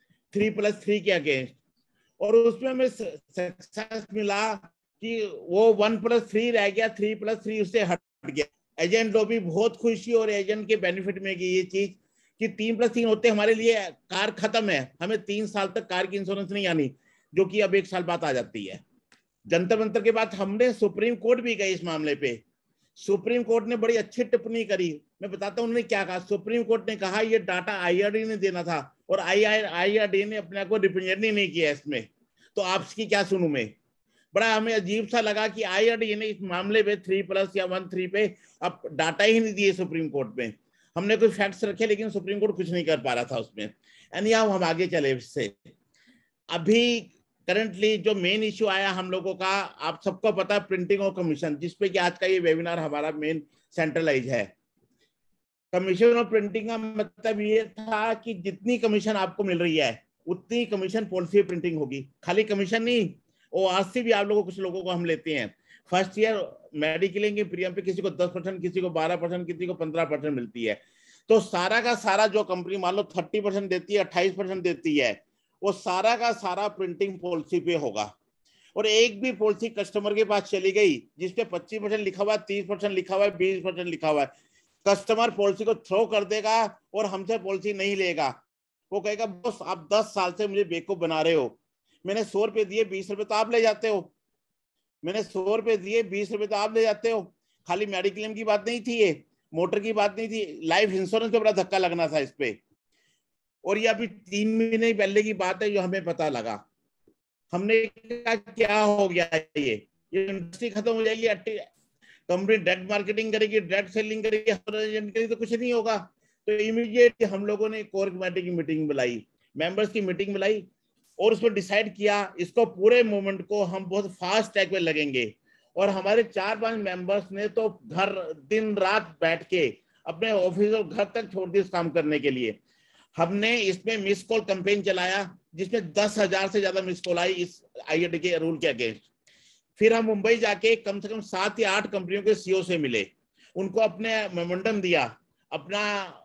3+3 के अगेंस्ट, और उसमें हमें सक्सेस मिला कि वो 1+3 रह गया, 3+3 उससे हट गया। एजेंट लोग भी बहुत खुश हुए और एजेंट के बेनिफिट में की ये चीज कि 3+3 होते हमारे लिए कार खत्म है, हमें 3 साल तक कार की इंश्योरेंस नहीं आनी, जो कि अब 1 साल बाद आ जाती है। जंतर मंतर के बाद हमने सुप्रीम कोर्ट भी गए इस मामले पे। सुप्रीम कोर्ट ने बड़ी अच्छी टिप्पणी करी। मैं बताता हूँ उन्होंने क्या कहा। सुप्रीम कोर्ट ने कहा ये डाटा IRD ने देना था, और IRD ने अपने आप को रिप्रेजेंट नहीं किया इसमें, तो आपकी क्या सुनूं मैं। बड़ा हमें अजीब सा लगा कि IRD ने इस मामले में 3+ या 1-3 पे अब डाटा ही नहीं दिए सुप्रीम कोर्ट में। हमने कुछ फैक्ट्स रखे, लेकिन सुप्रीम कोर्ट कुछ नहीं कर पा रहा था उसमें। यानी अब हम आगे चले इससे। अभी करंटली जो मेन इश्यू आया हम लोगों का, आप सबको पता है, प्रिंटिंग और कमीशन, जिसपे कि आज का ये वेबिनार हमारा मेन सेंट्रलाइज है। कमीशन और प्रिंटिंग का मतलब ये था कि जितनी कमीशन आपको मिल रही है उतनी कमीशन पॉलिसी प्रिंटिंग होगी। खाली कमीशन नहीं, वो आज से भी आप लोगों कुछ लोगों को हम लेते हैं। फर्स्ट ईयर मेडिक्लेम के प्रीमियम पे किसी को 10%, किसी को 12%, किसी को 15% मिलती है। तो सारा का सारा जो कंपनी मान लो 30% देती है, 28% देती है, वो सारा का सारा प्रिंटिंग पॉलिसी पे होगा। और एक भी पॉलिसी कस्टमर के पास चली गई जिसपे 25% लिखा हुआ है, 30% लिखा हुआ है, 20% लिखा हुआ है, कस्टमर पॉलिसी को थ्रो कर देगा और हमसे पॉलिसी नहीं लेगा। वो कहेगा बॉस आप 10 साल से मुझे बेवकूफ बना रहे हो, मैंने 100 रुपए दिए, 20 रुपए तो आप ले जाते हो, मैंने 100 रुपए दिए, 20 रुपए तो आप ले जाते हो। खाली मेडिक्लेम की बात नहीं थी, ये मोटर की बात नहीं थी, लाइफ इंश्योरेंस पे बड़ा धक्का लगना था इस पे। और ये अभी 3 महीने पहले की बात है जो हमें पता लगा। हमने कहा क्या हो गया, ये इंडस्ट्री खत्म हो जाएगी, कंपनी डायरेक्ट मार्केटिंग करेगी, डायरेक्ट सेलिंग करेगी, तो कुछ नहीं होगा। तो इमीडिएट हम लोगों ने कोर कमेटी की मीटिंग बुलाई, मेंबर्स की मीटिंग बुलाई, और उसमें डिसाइड किया इसको पूरे मूवमेंट को हम बहुत फास्ट ट्रैक पे लगेंगे। और हमारे 4-5 मेंबर्स ने तो घर दिन रात बैठ के अपने ऑफिस और घर तक छोड़ दिए इस काम करने के लिए। हमने इसमें मिस कॉल कैंपेन चलाया जिसमें 10,000 से ज्यादा मिस कॉल आई इस IRD के रूल के अगेंस्ट। फिर हम मुंबई जाके कम से कम 7 या 8 कंपनियों के CEO से मिले, उनको अपने मेमोरेंडम दिया, अपना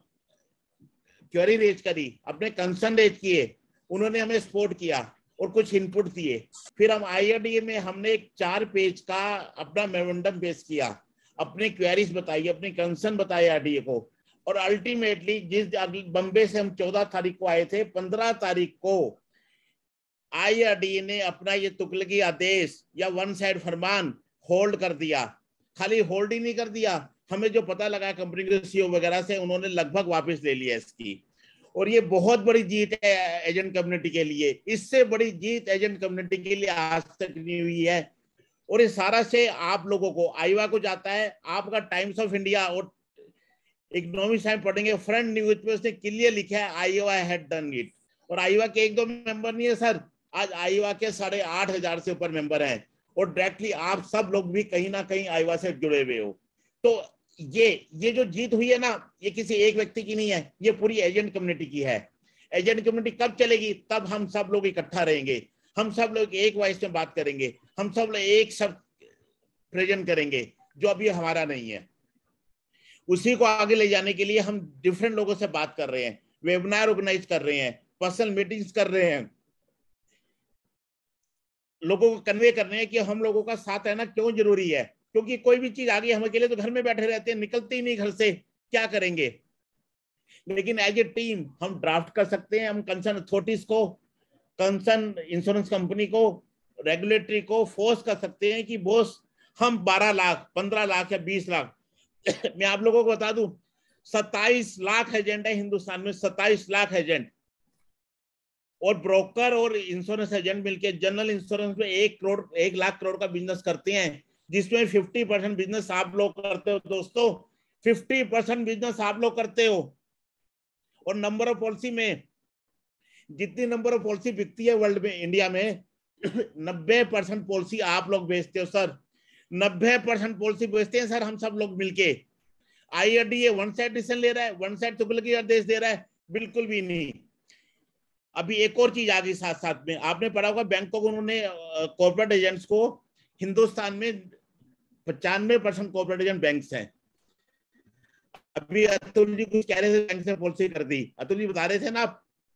क्वेरी रेज करी, अपने कंसर्न रेज किए, उन्होंने हमें सपोर्ट किया और कुछ इनपुट दिए। फिर हम IRD में हमने एक 4 पेज का अपना मेमोरेंडम पेश किया, अपने क्वेरीज बताई, अपने कंसर्न बताए IRD को। और अल्टीमेटली जिस बम्बे से हम 14 तारीख को आए थे, 15 तारीख को IRD ने अपना ये तुगलकी आदेश या वन साइड फरमान होल्ड कर दिया। खाली होल्ड ही नहीं कर दिया, हमें जो पता लगा कंपनी के CEO वगैरह से, उन्होंने लगभग वापस ले लिया इसकी। और ये बहुत बड़ी जीत है एजेंट कम्युनिटी के लिए। इससे बड़ी जीत एजेंट कम्युनिटी के लिए आज तक नहीं हुई है। और ये सारा से आप लोगों को, आईवा को जाता है। आपका टाइम्स ऑफ इंडिया और इकोनॉमिक्स टाइम पढ़ेंगे, फ्रंट न्यूज पे उसने क्लियर लिखा है आईवा हैड डन इट। और आईवा के 1-2 मेंबर नहीं है सर, आज आईवा के 8,500 से ऊपर मेंबर हैं। और डायरेक्टली आप सब लोग भी कहीं ना कहीं आईवा से जुड़े हुए हो। तो ये जो जीत हुई है ना, ये किसी एक व्यक्ति की नहीं है, ये पूरी एजेंट कम्युनिटी की है। एजेंट कम्युनिटी कब चलेगी? तब हम सब लोग इकट्ठा रहेंगे, हम सब लोग एक वॉइस में बात करेंगे, हम सब लोग एक शब्द प्रेजेंट करेंगे जो अभी हमारा नहीं है। उसी को आगे ले जाने के लिए हम डिफरेंट लोगों से बात कर रहे हैं, वेबिनार ऑर्गेनाइज कर रहे हैं, पर्सनल मीटिंग्स कर रहे हैं, लोगों को कन्वे कर रहे हैं कि हम लोगों का साथ रहना क्यों जरूरी है। क्योंकि कोई भी चीज आ गई, हम अकेले तो घर में बैठे रहते हैं, निकलते ही नहीं घर से, क्या करेंगे। लेकिन एज ए टीम हम ड्राफ्ट कर सकते हैं, हम कंसर्न अथॉरिटीज को, कंसर्न इंश्योरेंस कंपनी को, रेगुलेटरी को फोर्स कर सकते हैं कि बॉस हम 12 लाख 15 लाख या 20 लाख मैं आप लोगों को बता दूं 27 लाख एजेंट है हिंदुस्तान में, 27 लाख एजेंट। और ब्रोकर और इंश्योरेंस एजेंट मिलकर जनरल इंश्योरेंस में 1 लाख करोड़ का बिजनेस करते हैं, जिसमें 50% बिजनेस आप लोग करते हो दोस्तों, 50% बिजनेस आप लोग करते हो। और नंबर ऑफ पॉलिसी में, जितनी नंबर ऑफ पॉलिसी बिकती है वर्ल्ड में, इंडिया में 90% पॉलिसी आप लोग बेचते हो सर, 90% पॉलिसी बेचते हैं सर हम सब लोग मिलके। IRD ये वन साइड डिसीजन ले रहा है, वन साइड तुगलकी आदेश दे रहा है? बिल्कुल भी नहीं। अभी एक और चीज आ गई साथ साथ में, आपने पढ़ा होगा बैंकों को, उन्होंने कॉर्पोरेट एजेंट्स को, हिंदुस्तान में 95% कॉर्पोरेट एजेंट बैंक्स हैं। अभी अतुल जी कुछ कह रहे थे, बैंक से पॉलिसी कर दी, अतुल जी बता रहे थे ना,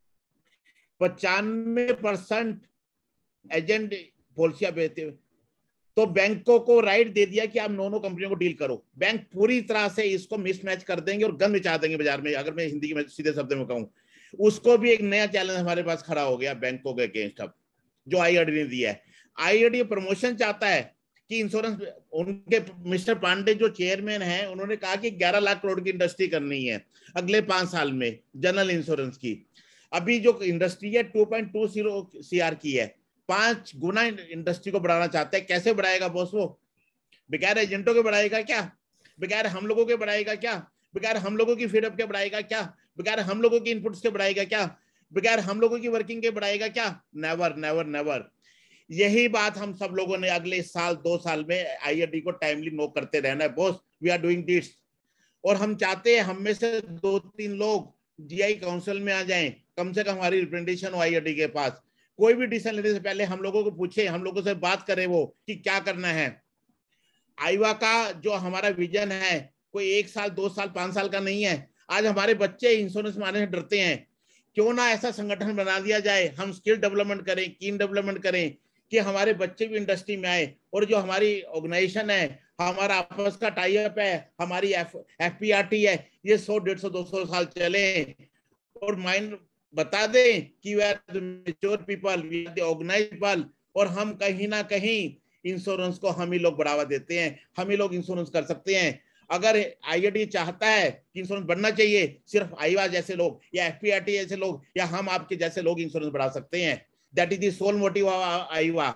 95% एजेंट पॉलिसियां बेचते हुए। तो बैंकों को राइट दे दिया कि आप दोनों कंपनियों को डील करो। बैंक पूरी तरह से इसको मिसमैच कर देंगे और गन बिछा देंगे बाजार में, अगर मैं हिंदी में सीधे शब्द में कहूं। उसको भी एक नया चैलेंज हमारे पास खड़ा हो गया बैंकों के अगेंस्ट, अब जो IRD ने दिया है। IRD प्रमोशन चाहता है कि इंश्योरेंस, उनके मिस्टर पांडे जो चेयरमैन हैं, उन्होंने कहा कि 11 लाख करोड़ की इंडस्ट्री करनी है अगले 5 साल में जनरल इंश्योरेंस की। अभी जो इंडस्ट्री है 2.20 CR की है, 5 गुना इंडस्ट्री को बढ़ाना चाहता है। कैसे बढ़ाएगा बॉस? वो बगैर एजेंटों के बढ़ाएगा क्या? बगैर हम लोगों के बढ़ाएगा क्या? बगैर हम लोगों की फीडअप के बढ़ाएगा क्या? बगैर हम लोगों की इनपुट्स के बढ़ाएगा क्या? बगैर हम लोगों की वर्किंग के बढ़ाएगा क्या? Never never never. यही बात हम सब लोगों ने अगले साल 2 साल में IRD को टाइमली नो करते रहना है boss, we are doing this. और हम चाहते हैं हम में से 2-3 लोग GI काउंसिल में आ जाएं, कम से कम हमारी रिप्रेजेंटेशन हो IRD के पास। कोई भी डिसीजन लेने से पहले हम लोगों को पूछे, हम लोगों से बात करें वो कि क्या करना है। आईवा का जो हमारा विजन है कोई 1 साल 2 साल 5 साल का नहीं है। आज हमारे बच्चे इंश्योरेंस में आने से डरते हैं, क्यों ना ऐसा संगठन बना दिया जाए, हम स्किल डेवलपमेंट करें, कीन डेवलपमेंट करें कि हमारे बच्चे भी इंडस्ट्री में आए। और जो हमारी ऑर्गेनाइजेशन है, हमारा आपस का टाई अप है, हमारी FPRT है, ये 100, 150, 200 साल चले और माइंड बता दें कि we are the mature people, we are the organised people. और हम कहीं ना कहीं इंश्योरेंस को हम ही लोग बढ़ावा देते हैं, हम ही लोग इंश्योरेंस कर सकते हैं। अगर IRD चाहता है कि इंश्योरेंस बढ़ना चाहिए, सिर्फ आईवा जैसे लोग या FPRT जैसे लोग या हम आपके जैसे लोग इंश्योरेंस बढ़ा सकते हैं। That is the sole motive of आईवा।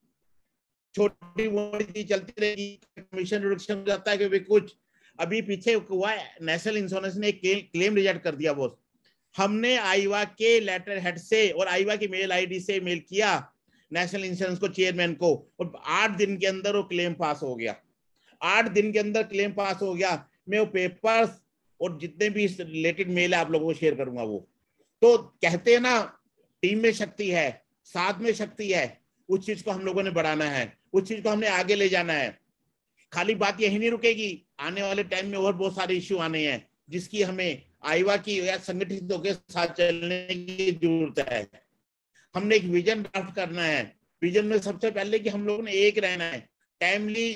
छोटी मोटी चीज चलती रहेगी, कमीशन रिडक्शन हो जाता है कि कुछ। अभी पीछे हुआ नेशनल इंश्योरेंस ने एक क्लेम रिजेक्ट कर दिया बॉस। हमने आईवा के लेटर हेड से और आईवा की मेल ID से मेल किया नेशनल इंश्योरेंस को, चेयरमैन को, और 8 दिन के अंदर वो क्लेम पास हो गया। 8 दिन के अंदर क्लेम पास हो गया। मैं वो पेपर्स और जितने भी रिलेटेड मेल है आप लोगों को शेयर करूंगा। वो तो कहते हैं ना, टीम में शक्ति है, साथ में शक्ति है। उस चीज को हम लोगों ने बढ़ाना है, उस चीज को हमने आगे ले जाना है। खाली बात यही नहीं रुकेगी, आने वाले टाइम में और बहुत सारे इश्यू आने हैं जिसकी हमें आईवा की या संगठितों के साथ चलने की जरूरत है। हमने एक विजन ड्राफ्ट करना है। विजन में सबसे पहले कि हम लोगों ने एक रहना है, टाइमली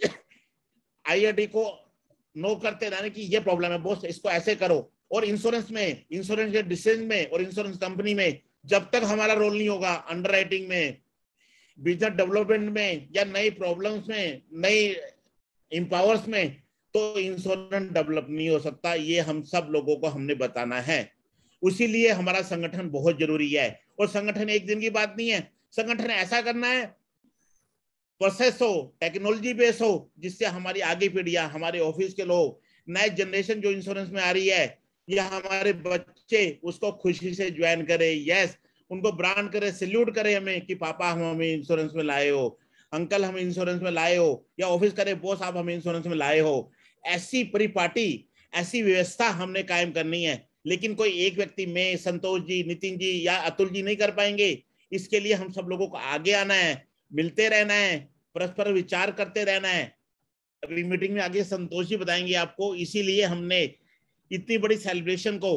IRD को नो करते रहना कि ये प्रॉब्लम है बॉस, इसको ऐसे करो। और इंश्योरेंस में, इंश्योरेंस के डिसीजन में और इंश्योरेंस कंपनी में जब तक हमारा रोल नहीं होगा अंडर राइटिंग में, बिजनेस डेवलपमेंट में, या नई प्रॉब्लम्स में, नई एम्पावर्स में, तो इंश्योरेंस डेवलप नहीं हो सकता। ये हम सब लोगों को हमने बताना है। उसीलिए हमारा संगठन बहुत जरूरी है। और संगठन एक दिन की बात नहीं है, संगठन ऐसा करना है, प्रोसेस हो, टेक्नोलॉजी बेस हो, जिससे हमारी आगे पीढ़ियां, हमारे ऑफिस के लोग, नए जनरेशन जो इंश्योरेंस में आ रही है, या हमारे बच्चे उसको खुशी से ज्वाइन करे। यस, उनको ब्रांड करे, सैल्यूट करे हमें कि पापा हम हमें इंश्योरेंस में लाए हो, अंकल हम इंश्योरेंस में लाए हो, या ऑफिस करे बॉस आप हमें इंश्योरेंस में लाए हो। ऐसी परिपाटी, ऐसी व्यवस्था हमने कायम करनी है। लेकिन कोई एक व्यक्ति, मैं, संतोष जी, नितिन जी या अतुल जी नहीं कर पाएंगे। इसके लिए हम सब लोगों को आगे आना है, मिलते रहना है, परस्पर विचार करते रहना है। अगली मीटिंग में आगे संतोष जी बताएंगे आपको। इसीलिए हमने इतनी बड़ी सेलिब्रेशन को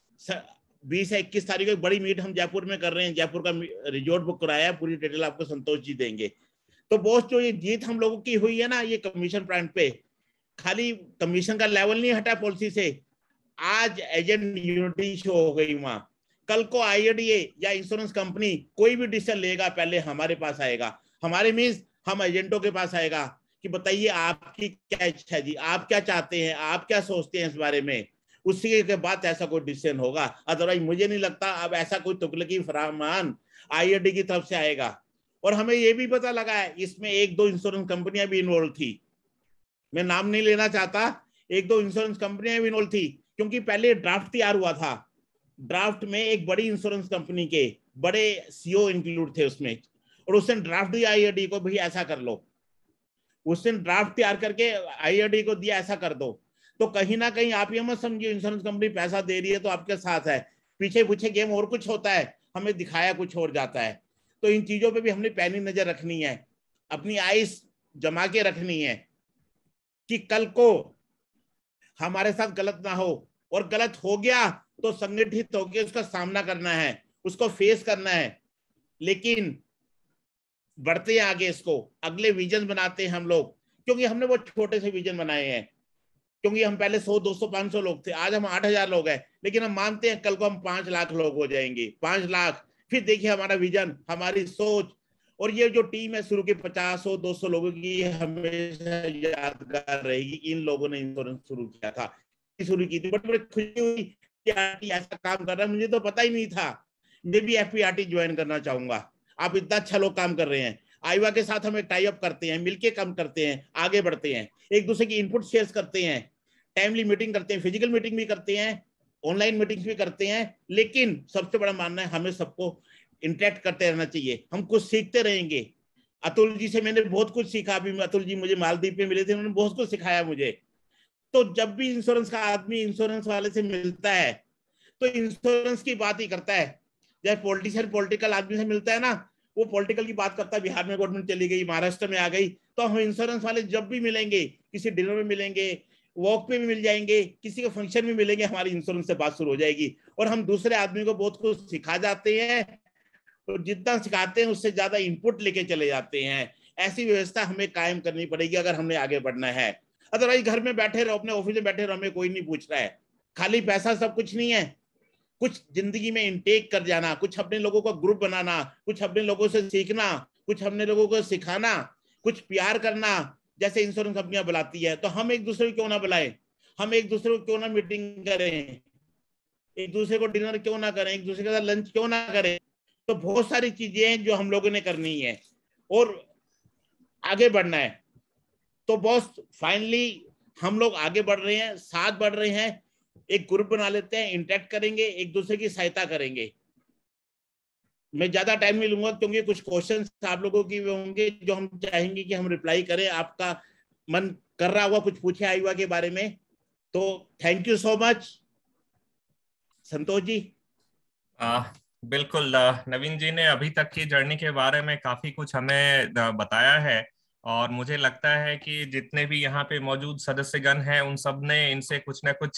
20 से 21 तारीख को बड़ी मीट हम जयपुर में कर रहे हैं। जयपुर का रिजॉर्ट बुक कराया है, पूरी डिटेल आपको संतोष जी देंगे। तो बॉस, जो ये जीत हम लोगों की हुई है ना, ये कमीशन पॉइंट पे, खाली कमीशन का लेवल नहीं हटा पॉलिसी से, आज एजेंट यूनिटी शो हो गई वहां। कल को IRDA या इंश्योरेंस कंपनी कोई भी डिसीजन लेगा, पहले हमारे पास आएगा। हमारे मीन्स हम एजेंटों के पास आएगा कि बताइए आपकी क्या इच्छा है जी, आप क्या चाहते हैं, आप क्या सोचते हैं इस बारे में। उसी के बाद ऐसा कोई डिसीजन होगा। अदरवाइज मुझे नहीं लगता अब ऐसा कोई तुगलकी फरमान IRDA की तरफ से आएगा। और हमें ये भी पता लगा है, इसमें 1-2 इंश्योरेंस कंपनियां भी इन्वॉल्व थी, मैं नाम नहीं लेना चाहता, 1-2 इंश्योरेंस कंपनियां भी इन्वॉल्व थी। क्योंकि पहले ड्राफ्ट तैयार हुआ था, ड्राफ्ट में एक बड़ी इंश्योरेंस कंपनी के बड़े CEO इंक्लूड थे उसमें, और उसने ड्राफ्ट दिया IRDA को, भाई ऐसा कर लो। उसने ड्राफ्ट तैयार करके IRDA को दिया, ऐसा कर दो। तो कहीं ना कहीं आप ये मत समझिए इंश्योरेंस कंपनी पैसा दे रही है तो आपके साथ है, पीछे पीछे गेम और कुछ होता है, हमें दिखाया कुछ और जाता है। तो इन चीजों पे भी हमने पैनी नजर रखनी है, अपनी आइस जमा के रखनी है कि कल को हमारे साथ गलत ना हो, और गलत हो गया तो संगठित होकर उसका सामना करना है, उसको फेस करना है। लेकिन बढ़ते हैं आगे, इसको अगले विजन बनाते हैं हम लोग, क्योंकि हमने वो छोटे से विजन बनाए हैं। क्योंकि हम पहले 100, 200, 500 लोग थे, आज हम 8000 लोग हैं। लेकिन हम मानते हैं कल को हम 5 लाख लोग हो जाएंगे, 5 लाख। फिर देखिए हमारा विजन, हमारी सोच, और ये जो टीम है शुरू के 50, 100, 200 लोगों की, हमेशा यादगार रहेगी। इन लोगों ने इंश्योरेंस शुरू किया था, शुरू की थी, बट बड़ी खुशी हुई कि ऐसा काम कर रहा है, मुझे तो पता ही नहीं था। मैं भी FPRT ज्वाइन करना चाहूंगा। आप इतना अच्छा लोग काम कर रहे हैं। आईवा के साथ हम एक टाई अप करते हैं, मिलके काम करते हैं, आगे बढ़ते हैं, एक दूसरे की इनपुट शेयर करते हैं, टाइमली मीटिंग करते हैं, फिजिकल मीटिंग भी करते हैं, ऑनलाइन मीटिंग्स भी करते हैं। लेकिन सबसे बड़ा मानना है हमें सबको इंटरेक्ट करते रहना चाहिए, हम कुछ सीखते रहेंगे। अतुल जी से मैंने बहुत कुछ सीखा। अभी अतुल जी मुझे मालदीव पे मिले थे, उन्होंने बहुत कुछ सिखाया मुझे। तो जब भी इंश्योरेंस का आदमी इंश्योरेंस वाले से मिलता है तो इंश्योरेंस की बात ही करता है। जब पॉलिटिशियन पॉलिटिकल आदमी से मिलता है ना, वो पॉलिटिकल की बात करता है। बिहार में गवर्नमेंट चली गई, महाराष्ट्र में आ गई, तो हम इंश्योरेंस वाले जब भी मिलेंगे, किसी डिनर में मिलेंगे, वॉक पे भी मिल जाएंगे, किसी के फंक्शन में मिलेंगे, हमारी इंश्योरेंस से बात शुरू हो जाएगी। और हम दूसरे आदमी को बहुत कुछ सिखा जाते हैं, और जितना सिखाते हैं उससे ज्यादा इनपुट लेके चले जाते हैं। ऐसी व्यवस्था हमें कायम करनी पड़ेगी अगर हमने आगे बढ़ना है। अदरवाइज घर में बैठे रहो, अपने ऑफिस में बैठे रहो, हमें कोई नहीं पूछ रहा है। खाली पैसा सब कुछ नहीं है, कुछ जिंदगी में इनटेक कर जाना, कुछ अपने लोगों का ग्रुप बनाना, कुछ अपने लोगों से सीखना, कुछ अपने लोगों को सिखाना, कुछ प्यार करना। जैसे इंश्योरेंस कंपनियां बुलाती है तो हम एक दूसरे को क्यों ना बुलाएं, हम एक दूसरे को क्यों ना मीटिंग करें, एक दूसरे को डिनर क्यों ना करें, एक दूसरे के साथ लंच क्यों ना करें। तो बहुत सारी चीजें हैं जो हम लोगों ने करनी है और आगे बढ़ना है। तो बॉस फाइनली हम लोग आगे बढ़ रहे हैं, साथ बढ़ रहे हैं, एक ग्रुप बना लेते हैं, इंटरेक्ट करेंगे, एक दूसरे की सहायता करेंगे। मैं ज्यादा टाइम नहीं लूंगा क्योंकि कुछ क्वेश्चंस आप लोगों की होंगे जो हम चाहेंगे कि हम रिप्लाई करें। आपका मन कर रहा हुआ कुछ पूछे आईवा के बारे में, तो thank you so much. Santosh ji. बिल्कुल, नवीन जी ने अभी तक की जर्नी के बारे में काफी कुछ हमें बताया है, और मुझे लगता है कि जितने भी यहाँ पे मौजूद सदस्यगण हैं उन सब ने इनसे कुछ न कुछ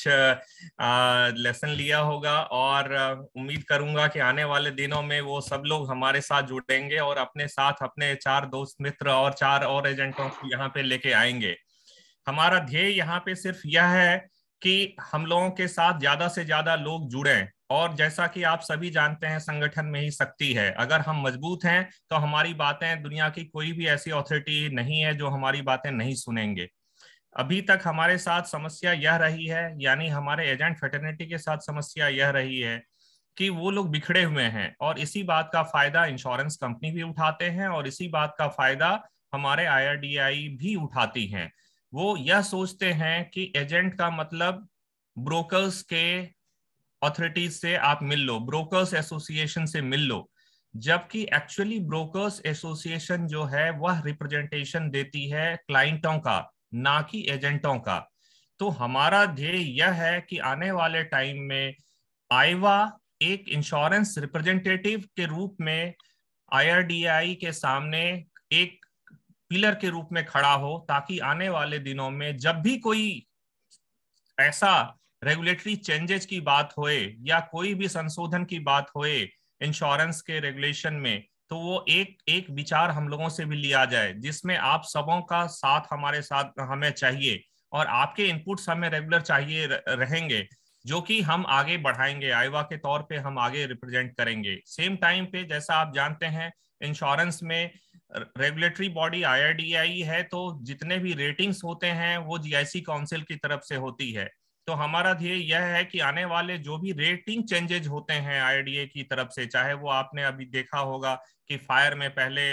लेसन लिया होगा। और उम्मीद करूंगा कि आने वाले दिनों में वो सब लोग हमारे साथ जुड़ेंगे और अपने साथ अपने 4 दोस्त मित्र और 4 और एजेंटों को यहाँ पे लेके आएंगे। हमारा ध्येय यहाँ पे सिर्फ यह है कि हम लोगों के साथ ज्यादा से ज्यादा लोग जुड़ें, और जैसा कि आप सभी जानते हैं, संगठन में ही शक्ति है। अगर हम मजबूत हैं तो हमारी बातें, दुनिया की कोई भी ऐसी अथॉरिटी नहीं है जो हमारी बातें नहीं सुनेंगे। अभी तक हमारे साथ समस्या यह रही है, यानी हमारे एजेंट फ्रेटर्निटी के साथ समस्या यह रही है कि वो लोग बिखरे हुए हैं, और इसी बात का फायदा इंश्योरेंस कंपनी भी उठाते हैं और इसी बात का फायदा हमारे IRDAI भी उठाती हैं। वो यह सोचते हैं कि एजेंट का मतलब ब्रोकर्स के अथॉरिटीज से आप मिल लो, ब्रोकर्स एसोसिएशन से मिल लो, जबकि एक्चुअली ब्रोकर्स एसोसिएशन जो है वह रिप्रेजेंटेशन देती है क्लाइंटों का, ना कि एजेंटों का। तो हमारा ध्येय यह है कि आने वाले टाइम में आईवा एक इंश्योरेंस रिप्रेजेंटेटिव के रूप में IRDAI के सामने एक पिलर के रूप में खड़ा हो, ताकि आने वाले दिनों में जब भी कोई ऐसा रेगुलेटरी चेंजेस की बात होए या कोई भी संशोधन की बात होए इंश्योरेंस के रेगुलेशन में, तो वो एक एक विचार हम लोगों से भी लिया जाए, जिसमें आप सबों का साथ हमारे साथ हमें चाहिए और आपके इनपुट्स हमें रेगुलर चाहिए रहेंगे, जो कि हम आगे बढ़ाएंगे, आईवा के तौर पे हम आगे रिप्रेजेंट करेंगे। सेम टाइम पे जैसा आप जानते हैं इंश्योरेंस में रेगुलेटरी बॉडी IRDAI है, तो जितने भी रेटिंग्स होते हैं वो GIC काउंसिल की तरफ से होती है। तो हमारा ध्येय यह है कि आने वाले जो भी रेटिंग चेंजेज होते हैं IRDAI की तरफ से, चाहे वो आपने अभी देखा होगा कि फायर में पहले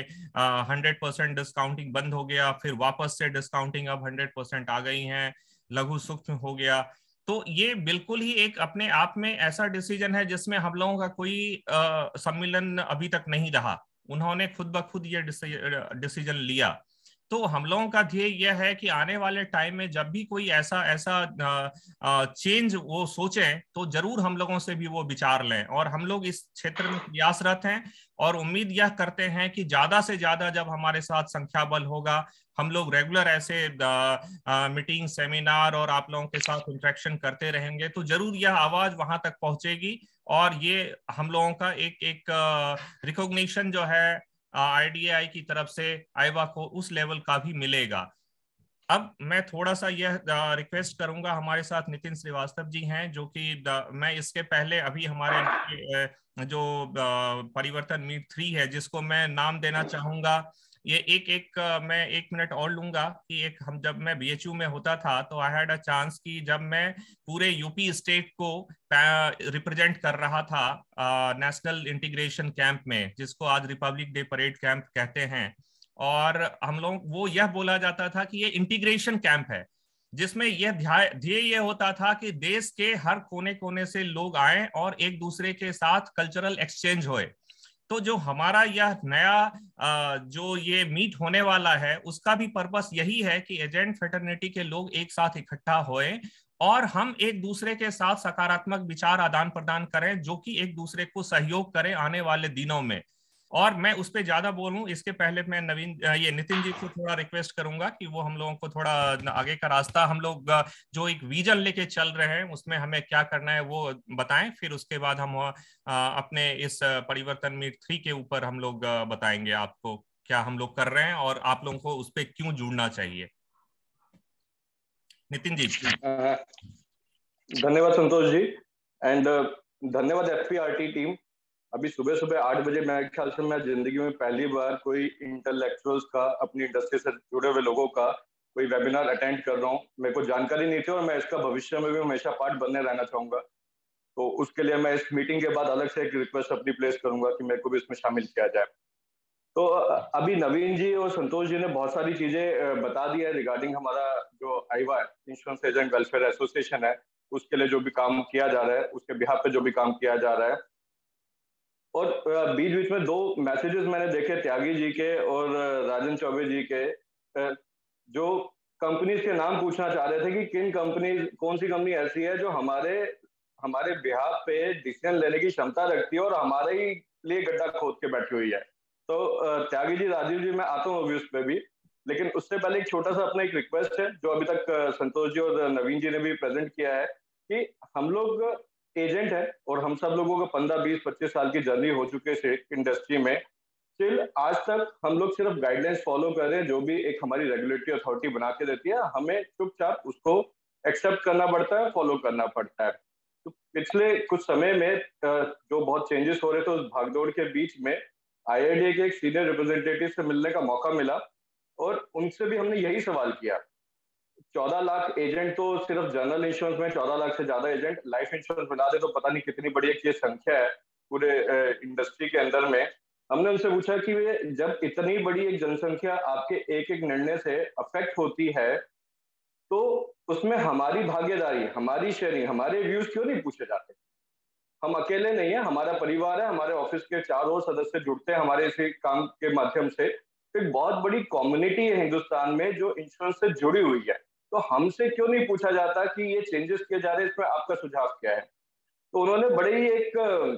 100% डिस्काउंटिंग बंद हो गया, फिर वापस से डिस्काउंटिंग अब 100% आ गई है, लघु सूक्ष्म हो गया, तो ये बिल्कुल ही एक अपने आप में ऐसा डिसीजन है जिसमें हम लोगों का कोई सम्मेलन अभी तक नहीं रहा, उन्होंने खुद ब खुद ये डिसीजन लिया। तो हम लोगों का ध्येय यह है कि आने वाले टाइम में जब भी कोई ऐसा चेंज वो सोचें तो जरूर हम लोगों से भी वो विचार लें, और हम लोग इस क्षेत्र में प्रयासरत हैं और उम्मीद यह करते हैं कि ज्यादा से ज्यादा जब हमारे साथ संख्या बल होगा, हम लोग रेगुलर ऐसे मीटिंग, सेमिनार और आप लोगों के साथ इंटरेक्शन करते रहेंगे, तो जरूर यह आवाज वहां तक पहुंचेगी और ये हम लोगों का एक रिकॉग्निशन जो है IRDAI की तरफ से आईवा को उस लेवल का भी मिलेगा। अब मैं थोड़ा सा यह रिक्वेस्ट करूंगा, हमारे साथ नितिन श्रीवास्तव जी हैं, जो कि मैं इसके पहले अभी हमारे जो परिवर्तन मीट 3 है, जिसको मैं नाम देना चाहूंगा, ये मैं 1 मिनट और लूंगा कि जब मैं BHU में होता था तो आई हैड अ चांस कि जब मैं पूरे यूपी स्टेट को रिप्रेजेंट कर रहा था नेशनल इंटीग्रेशन कैंप में, जिसको आज रिपब्लिक डे परेड कैंप कहते हैं, और हम लोग वो यह बोला जाता था कि ये इंटीग्रेशन कैंप है, जिसमें यह ध्येय ये होता था कि देश के हर कोने कोने से लोग आए और एक दूसरे के साथ कल्चरल एक्सचेंज होए। तो जो हमारा यह नया जो ये मीट होने वाला है, उसका भी पर्पस यही है कि एजेंट फ्रेटर्निटी के लोग एक साथ इकट्ठा होए और हम एक दूसरे के साथ सकारात्मक विचार आदान प्रदान करें, जो कि एक दूसरे को सहयोग करें आने वाले दिनों में। और मैं उस पर ज्यादा बोलूं इसके पहले मैं नितिन जी को थोड़ा रिक्वेस्ट करूंगा कि वो हम लोगों को थोड़ा आगे का रास्ता, हम लोग जो एक विजन लेके चल रहे हैं उसमें हमें क्या करना है वो बताएं, फिर उसके बाद हम अपने इस परिवर्तन मीट 3 के ऊपर हम लोग बताएंगे आपको क्या हम लोग कर रहे हैं और आप लोगों को उस पर क्यों जुड़ना चाहिए। नितिन जी। धन्यवाद संतोष जी, एंड धन्यवाद FPRT टीम। अभी सुबह सुबह 8 बजे मेरे ख्याल से मैं जिंदगी में पहली बार कोई इंटेलेक्चुअल्स का, अपनी इंडस्ट्री से जुड़े हुए लोगों का कोई वेबिनार अटेंड कर रहा हूँ। मेरे को जानकारी नहीं थी और मैं इसका भविष्य में भी हमेशा पार्ट बनने रहना चाहूंगा। तो उसके लिए मैं इस मीटिंग के बाद अलग से एक रिक्वेस्ट अपनी प्लेस करूंगा कि मेरे को भी इसमें शामिल किया जाए। तो अभी नवीन जी और संतोष जी ने बहुत सारी चीजें बता दी है रिगार्डिंग हमारा जो आईवा इंश्योरेंस एजेंट वेलफेयर एसोसिएशन है, उसके लिए जो भी काम किया जा रहा है, उसके बिहाफ पे जो भी काम किया जा रहा है। और बीच बीच में 2 मैसेजेस मैंने देखे त्यागी जी के और राजन चौबे जी के, जो कंपनीज के नाम पूछना चाह रहे थे कि किन कंपनी, कौन सी कंपनी ऐसी है जो हमारे बिहाफ पे डिसीजन लेने की क्षमता रखती है और हमारे ही लिए गड्ढा खोद के बैठी हुई है। तो त्यागी जी, राजीव जी, मैं आता हूँ अभी उस पर भी, लेकिन उससे पहले एक छोटा सा अपना एक रिक्वेस्ट है जो अभी तक संतोष जी और नवीन जी ने भी प्रेजेंट किया है कि हम लोग एजेंट है और हम सब लोगों को 15, 20, 25 साल की जर्नी हो चुके है इंडस्ट्री में। स्टिल आज तक हम लोग सिर्फ गाइडलाइंस फॉलो कर रहे हैं, जो भी एक हमारी रेगुलेटरी अथॉरिटी बना के देती है, हमें चुपचाप उसको एक्सेप्ट करना पड़ता है, फॉलो करना पड़ता है। तो पिछले कुछ समय में जो बहुत चेंजेस हो रहे थे उस भागदौड़ के बीच में IRDA के एक सीनियर रिप्रेजेंटेटिव से मिलने का मौका मिला और उनसे भी हमने यही सवाल किया। 14 लाख एजेंट तो सिर्फ जनरल इंश्योरेंस में 14 लाख से ज्यादा एजेंट, लाइफ इंश्योरेंस मिला दे तो पता नहीं कितनी बड़ी एक ये संख्या है पूरे इंडस्ट्री के अंदर में। हमने उनसे पूछा कि वे जब इतनी बड़ी एक जनसंख्या आपके एक एक निर्णय से अफेक्ट होती है तो उसमें हमारी भागीदारी, हमारी शेयरिंग, हमारे व्यूज क्यों नहीं पूछे जाते? हम अकेले नहीं है, हमारा परिवार है, हमारे ऑफिस के 4 और सदस्य जुड़ते हैं हमारे इसी काम के माध्यम से। एक बहुत बड़ी कम्युनिटी है हिंदुस्तान में जो इंश्योरेंस से जुड़ी हुई है, तो हमसे क्यों नहीं पूछा जाता कि ये चेंजेस किए जा रहे हैं, इसमें आपका सुझाव क्या है? तो उन्होंने बड़े ही एक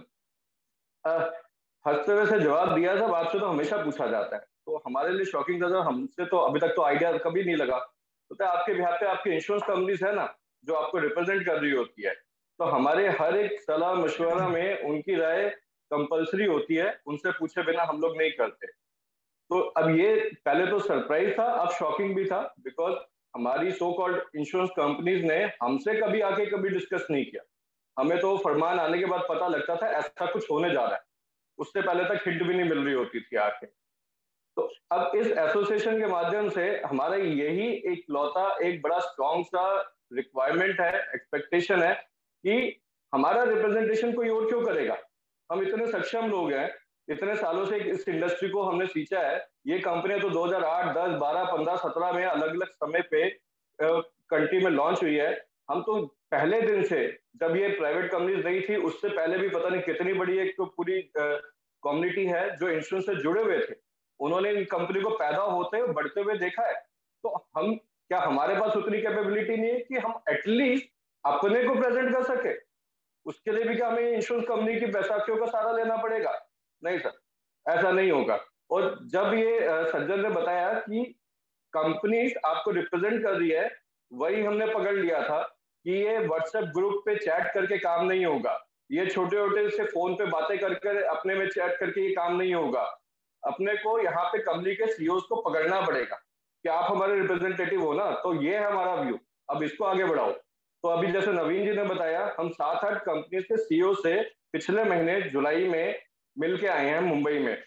हंसते हुए से जवाब दिया था, आपसे तो हमेशा पूछा जाता है। तो हमारे लिए शॉकिंग था, हमसे तो अभी तक तो आइडिया कभी नहीं लगा। तो आपके बिहार पे आपकी इंश्योरेंस कंपनीज है ना जो आपको रिप्रेजेंट कर रही होती है, तो हमारे हर एक सलाह मशवरा में उनकी राय कंपलसरी होती है, उनसे पूछे बिना हम लोग नहीं करते। तो अब ये पहले तो सरप्राइज था, अब शॉकिंग भी था, बिकॉज हमारी सो कॉल्ड इंश्योरेंस कंपनीज ने हमसे कभी आके कभी डिस्कस नहीं किया। हमें तो फरमान आने के बाद पता लगता था ऐसा कुछ होने जा रहा है, उससे पहले तक हिंट भी नहीं मिल रही होती थी आके। तो अब इस एसोसिएशन के माध्यम से हमारा यही एक लौता एक बड़ा स्ट्रॉन्ग सा रिक्वायरमेंट है, एक्सपेक्टेशन है कि हमारा रिप्रेजेंटेशन कोई और क्यों करेगा? हम इतने सक्षम लोग हैं, इतने सालों से इस इंडस्ट्री को हमने सींचा है। ये कंपनी तो 2008, 10, 12, 15, 17 में अलग अलग समय पे कंट्री में लॉन्च हुई है। हम तो पहले दिन से जब ये प्राइवेट कंपनीज नहीं थी उससे पहले भी पता नहीं कितनी बड़ी एक तो पूरी कम्युनिटी है जो इंश्योरेंस से जुड़े हुए थे। उन्होंने इन कंपनी को पैदा होते हुए बढ़ते हुए देखा है। तो हम क्या हमारे पास उतनी कैपेबिलिटी नहीं है कि हम एटलीस्ट अपने को प्रेजेंट कर सके? उसके लिए भी क्या हमें इंश्योरेंस कंपनी की बैसाखियों का सहारा लेना पड़ेगा? नहीं सर, ऐसा नहीं होगा। और जब ये सज्जन ने बताया कि कंपनी आपको रिप्रेजेंट कर रही है, वही हमने पकड़ लिया था कि ये व्हाट्सएप ग्रुप पे चैट करके काम नहीं होगा, ये छोटे छोटे से फोन पे बातें करके अपने में चैट करके ये काम नहीं होगा। अपने को यहाँ पे कंपनी के सीईओ को पकड़ना पड़ेगा कि आप हमारे रिप्रेजेंटेटिव हो ना, तो ये है हमारा व्यू, अब इसको आगे बढ़ाओ। तो अभी जैसे नवीन जी ने बताया, हम 7-8 कंपनी के सीईओ से पिछले महीने जुलाई में मिल के आए हैं मुंबई में,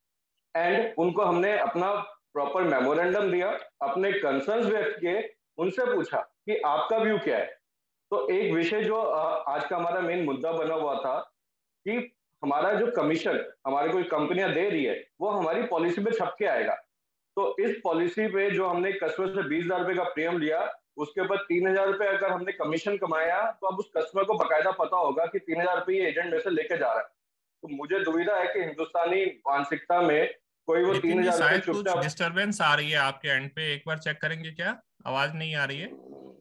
एंड उनको हमने अपना प्रॉपर मेमोरेंडम दिया, अपने कंसर्न्स व्यक्त किए, उनसे पूछा कि आपका व्यू क्या है। तो एक विषय जो आज का हमारा मेन मुद्दा बना हुआ था कि हमारा जो कमीशन हमारे कोई कंपनियां दे रही है वो हमारी पॉलिसी में छप के आएगा। तो इस पॉलिसी पे जो हमने कस्टमर से 20,000 रुपए का प्रीमियम लिया, उसके ऊपर 3,000 रुपए अगर हमने कमीशन कमाया तो अब उस कस्टमर को बकायदा पता होगा कि 3,000 रुपए ये एजेंट में से लेके जा रहा है। तो मुझे दुविधा है कि हिंदुस्तानी मानसिकता में कोई वो 3,000 रुपए चुपचाप। डिस्टरबेंस आ रही है आपके एंड पे, एक बार चेक करेंगे क्या? आवाज नहीं आ रही है।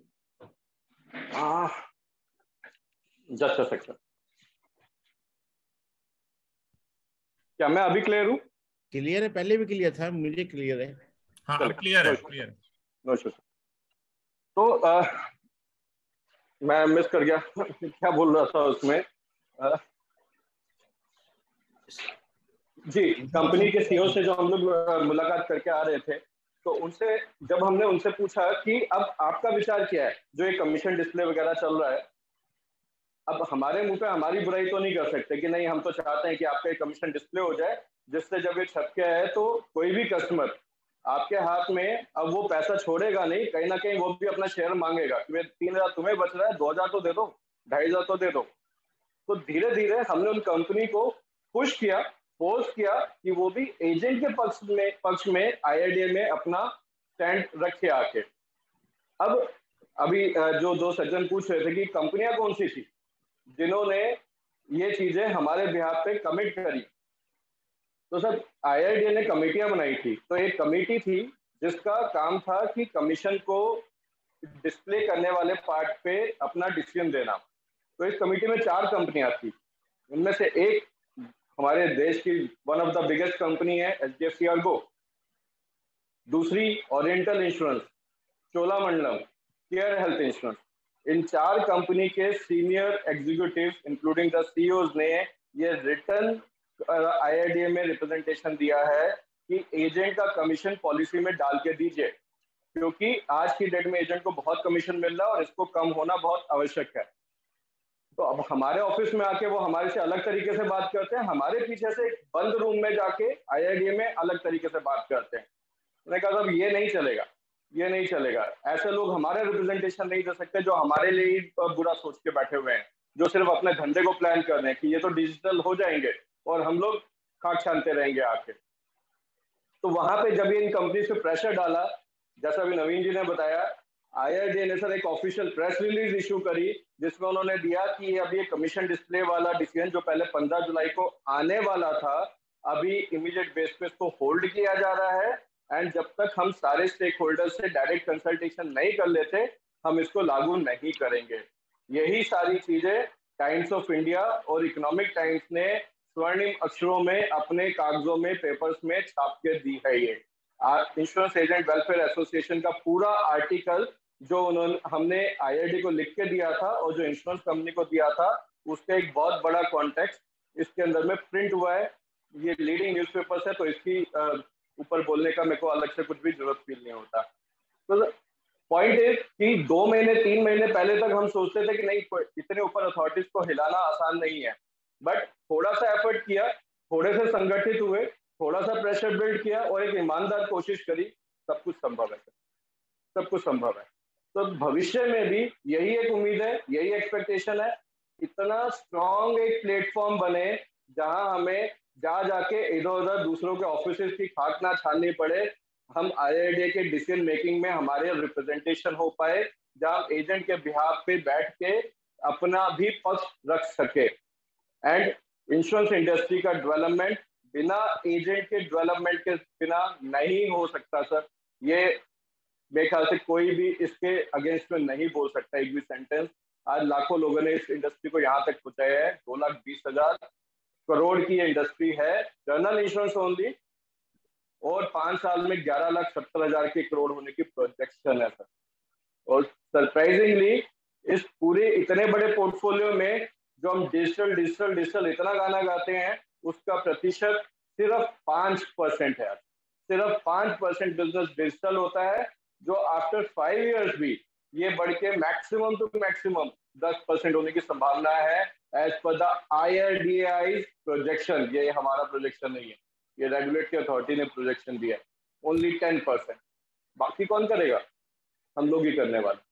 जस्ट अ सेकंड, क्या मैं अभी क्लियर हूँ? क्लियर है, पहले भी क्लियर था, मुझे क्लियर है। हाँ अब क्लियर है, क्लियर। No issue. तो मैं मिस कर गया क्या बोल रहा था उसमें। जी, कंपनी के सीईओ से जो हम लोग मुलाकात करके आ रहे थे, तो उनसे जब हमने उनसे पूछा कि अब आपका विचार क्या है, जो ये कमीशन डिस्प्ले वगैरह चल रहा है, अब हमारे मुंह पे हमारी बुराई तो नहीं कर सकते कि नहीं हम तो चाहते हैं कि आपका कमीशन डिस्प्ले हो जाए, जिससे जब ये छप के आए तो कोई भी कस्टमर आपके हाथ में अब वो पैसा छोड़ेगा नहीं, कहीं ना कहीं वो भी अपना शेयर मांगेगा कि 3,000 तुम्हें बच रहा है, 2,000 तो दे दो, 2,500 तो दे दो। तो धीरे धीरे हमने उन कंपनी को पुश किया, फोर्स किया कि वो भी एजेंट के पक्ष में IRDA में अपना स्टैंड रखे आके। अब अभी जो 2 सज्जन पूछ रहे थे कि कंपनियां कौन सी थी जिन्होंने ये चीजें हमारे बिहार पे कमिट करी, तो सर IRDA ने कमेटियां बनाई थी। तो एक कमेटी थी जिसका काम था कि कमीशन को डिस्प्ले करने वाले पार्ट पे अपना डिसीजन देना। तो इस कमेटी में 4 कंपनियां थी, उनमें से एक हमारे देश की one of the biggest company है HDFC अर्गो, दूसरी Oriental insurance, Cholamandalam, care health insurance. इन 4 कंपनी के senior executives including the CEOs ने ये रिटर्न IRDA में रिप्रेजेंटेशन दिया है कि एजेंट का कमीशन पॉलिसी में डाल के दीजिए, क्योंकि आज की डेट में एजेंट को बहुत कमीशन मिल रहा है और इसको कम होना बहुत आवश्यक है। तो अब हमारे ऑफिस में आके वो हमारे से अलग तरीके से बात करते हैं, हमारे पीछे से एक बंद रूम में जाके IRDA में अलग तरीके से बात करते हैं। मैंने कहा साहब ये नहीं चलेगा, ये नहीं चलेगा। ऐसे लोग हमारे रिप्रेजेंटेशन नहीं दे सकते जो हमारे लिए ही बुरा सोच के बैठे हुए हैं, जो सिर्फ अपने धंधे को प्लान कर रहे हैं कि ये तो डिजिटल हो जाएंगे और हम लोग खाक छानते रहेंगे आके। तो वहां पे जब इन कंपनी से प्रेशर डाला, जैसा अभी नवीन जी ने बताया, IRDA ने सर एक ऑफिशियल प्रेस रिलीज इशू करी जिसमें उन्होंने दिया कि अब ये कमीशन डिस्प्ले वाला डिसीजन जो पहले 15 जुलाई को आने वाला था, अभी इमीडिएट बेस पे इसको होल्ड किया जा रहा है, एंड जब तक हम सारे स्टेक होल्डर्स से डायरेक्ट कंसल्टेशन नहीं कर लेते हम इसको लागू नहीं करेंगे। यही सारी चीजें टाइम्स ऑफ इंडिया और इकोनॉमिक टाइम्स ने स्वर्णिम अक्षरों में अपने कागजों में, पेपर्स में छाप के दी है। ये इंश्योरेंस एजेंट वेलफेयर एसोसिएशन का पूरा आर्टिकल जो हमने IRDA को लिख के दिया था और जो इंश्योरेंस कंपनी को दिया था, उसका एक बहुत बड़ा कॉन्टेक्स्ट इसके अंदर में प्रिंट हुआ है। ये लीडिंग न्यूज़पेपर्स है तो इसकी ऊपर बोलने का मेरे को अलग से कुछ भी जरूरत फील नहीं होता। तो पॉइंट है कि 2 महीने 3 महीने पहले तक हम सोचते थे कि नहीं, इतने ऊपर अथॉरिटीज को हिलाना आसान नहीं है, बट थोड़ा सा एफर्ट किया, थोड़े से संगठित हुए, थोड़ा सा प्रेशर बिल्ड किया और एक ईमानदार कोशिश करी, सब कुछ संभव है, सब कुछ संभव है। तो भविष्य में भी यही एक उम्मीद है, यही एक्सपेक्टेशन है, इतना स्ट्रॉन्ग एक प्लेटफॉर्म बने जहां हमें जा जाके इधर उधर दूसरों के ऑफिस की खाक ना छाननी पड़े, हम IRDA के डिसीजन मेकिंग में हमारे रिप्रेजेंटेशन हो पाए, जहां एजेंट के बिहाफ पे बैठ के अपना भी पक्ष रख सके। एंड इंश्योरेंस इंडस्ट्री का डेवलपमेंट बिना एजेंट के डेवलपमेंट के बिना नहीं हो सकता सर। ये मेरे ख्याल से कोई भी इसके अगेंस्ट में नहीं बोल सकता एक भी सेंटेंस। आज लाखों लोगों ने इस इंडस्ट्री को यहाँ तक पहुंचाया है। 2,20,000 करोड़ की इंडस्ट्री है जनरल इंश्योरेंस ओनली, और 5 साल में 11,70,000 के करोड़ होने की प्रोजेक्शन है सर। और सरप्राइजिंगली इस पूरे इतने बड़े पोर्टफोलियो में जो हम डिजिटल डिजिटल डिजिटल इतना गाना गाते हैं, उसका प्रतिशत सिर्फ 5% है। सिर्फ 5% बिजनेस डिजिटल होता है, जो आफ्टर 5 इयर्स भी ये बढ़ के मैक्सिमम टू मैक्सिमम 10% होने की संभावना है as per the IRDAI projection. ये हमारा प्रोजेक्शन नहीं है, ये रेगुलेटरी अथॉरिटी ने प्रोजेक्शन दिया है। ओनली 10%, बाकी कौन करेगा? हम लोग ही करने वाले।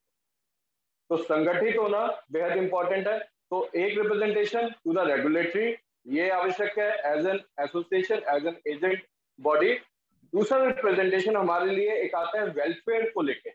तो संगठित होना बेहद इंपॉर्टेंट है। तो एक रिप्रेजेंटेशन टू द रेगुलेटरी ये आवश्यक है as an association, as an agent body. दूसरा रिप्रेजेंटेशन हमारे लिए एक आता है वेलफेयर को लेके।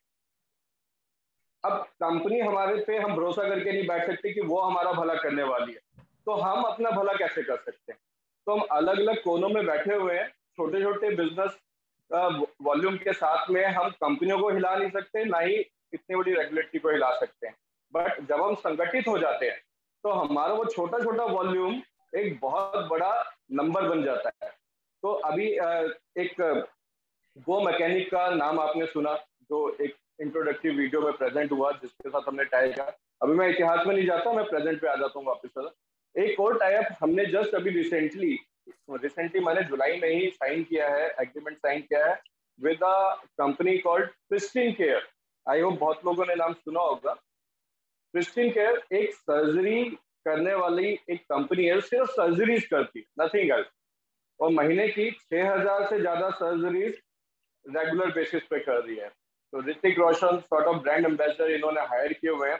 अब कंपनी हमारे पे हम भरोसा करके नहीं बैठ सकते कि वो हमारा भला करने वाली है, तो हम अपना भला कैसे कर सकते हैं? तो हम अलग अलग कोनों में बैठे हुए हैं, छोटे छोटे बिजनेस वॉल्यूम के साथ में हम कंपनियों को हिला नहीं सकते, ना ही इतनी बड़ी रेगुलेटरी को हिला सकते हैं। बट जब हम संगठित हो जाते हैं तो हमारा वो छोटा छोटा वॉल्यूम एक बहुत बड़ा नंबर बन जाता है। तो अभी एक गो मैकेनिक का नाम आपने सुना, जो एक इंट्रोडक्टरी वीडियो में प्रेजेंट हुआ, जिसके साथ हमने टाई किया। अभी मैं इतिहास में नहीं जाता, मैं प्रेजेंट पे आ जाता हूँ वापस। एक और टाइप हमने जस्ट अभी रिसेंटली मैंने जुलाई में ही साइन किया है, एग्रीमेंट साइन किया है with a company called Pristine Care. I hope बहुत लोगों ने नाम सुना होगा। प्रिस्टीन केयर एक सर्जरी करने वाली एक कंपनी है, सिर्फ सर्जरीज करती है, नथिंग एल्स, और महीने की 6,000 से ज्यादा सर्जरीज रेगुलर बेसिस पे कर रही है। तो Hrithik Roshan sort of brand ambassador इन्होंने हायर किए हुए हैं।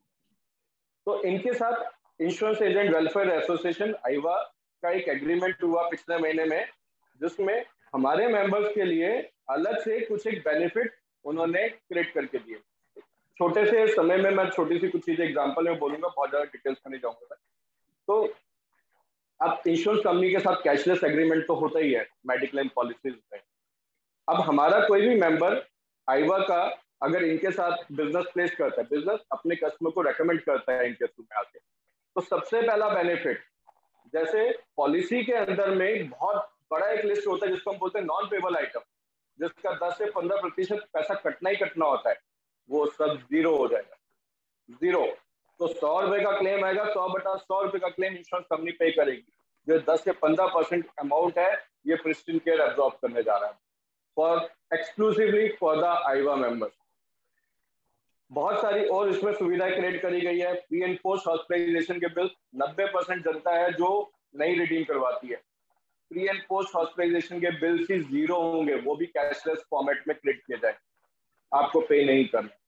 तो इनके साथ इंश्योरेंस एजेंट वेलफेयर एसोसिएशन आईवा का एक एग्रीमेंट हुआ पिछले महीने में, जिसमें हमारे मेंबर्स के लिए अलग से कुछ एक बेनिफिट उन्होंने क्रिएट करके दिए। छोटे से समय में मैं छोटी सी कुछ चीजें एग्जांपल में बोलूंगा, बहुत ज्यादा डिटेल्स में नहीं जाऊंगा। तो अब इंश्योरेंस कंपनी के साथ कैशलेस एग्रीमेंट तो होता ही है मेडिक्लेम पॉलिसीज में। अब हमारा कोई भी मेंबर आईवा का अगर इनके साथ बिजनेस प्लेस करता है, बिजनेस अपने कस्टमर को रेकमेंड करता है इनके थ्रू में आके, तो सबसे पहला बेनिफिट, जैसे पॉलिसी के अंदर में बहुत बड़ा एक लिस्ट होता है जिसको हम बोलते हैं नॉन पेबल आइटम, जिसका 10 से 15% पैसा कटना ही कटना होता है, वो सब जीरो हो जाएगा, जीरो। तो 100 रुपए का क्लेम आएगा, 100/100 रुपए का क्लेम इंश्योरेंस कंपनी पे करेगी। जो 10 से 15% अमाउंट है, ये प्रिस्टीन केयर एब्जॉर्ब करने जा रहा है फॉर एक्सक्लूसिवली फॉर द आईवा मेंबर्स। बहुत सारी और इसमें सुविधाएं क्रिएट करी गई है। प्री एंड पोस्ट हॉस्पिटलाइजेशन के बिल 90% जनता है जो नहीं रिडीम करवाती है। प्री एंड पोस्ट हॉस्पिटलाइजेशन के बिल ही 0 होंगे, वो भी कैशलेस फॉर्मेट में क्रिएट किए जाए, आपको पे नहीं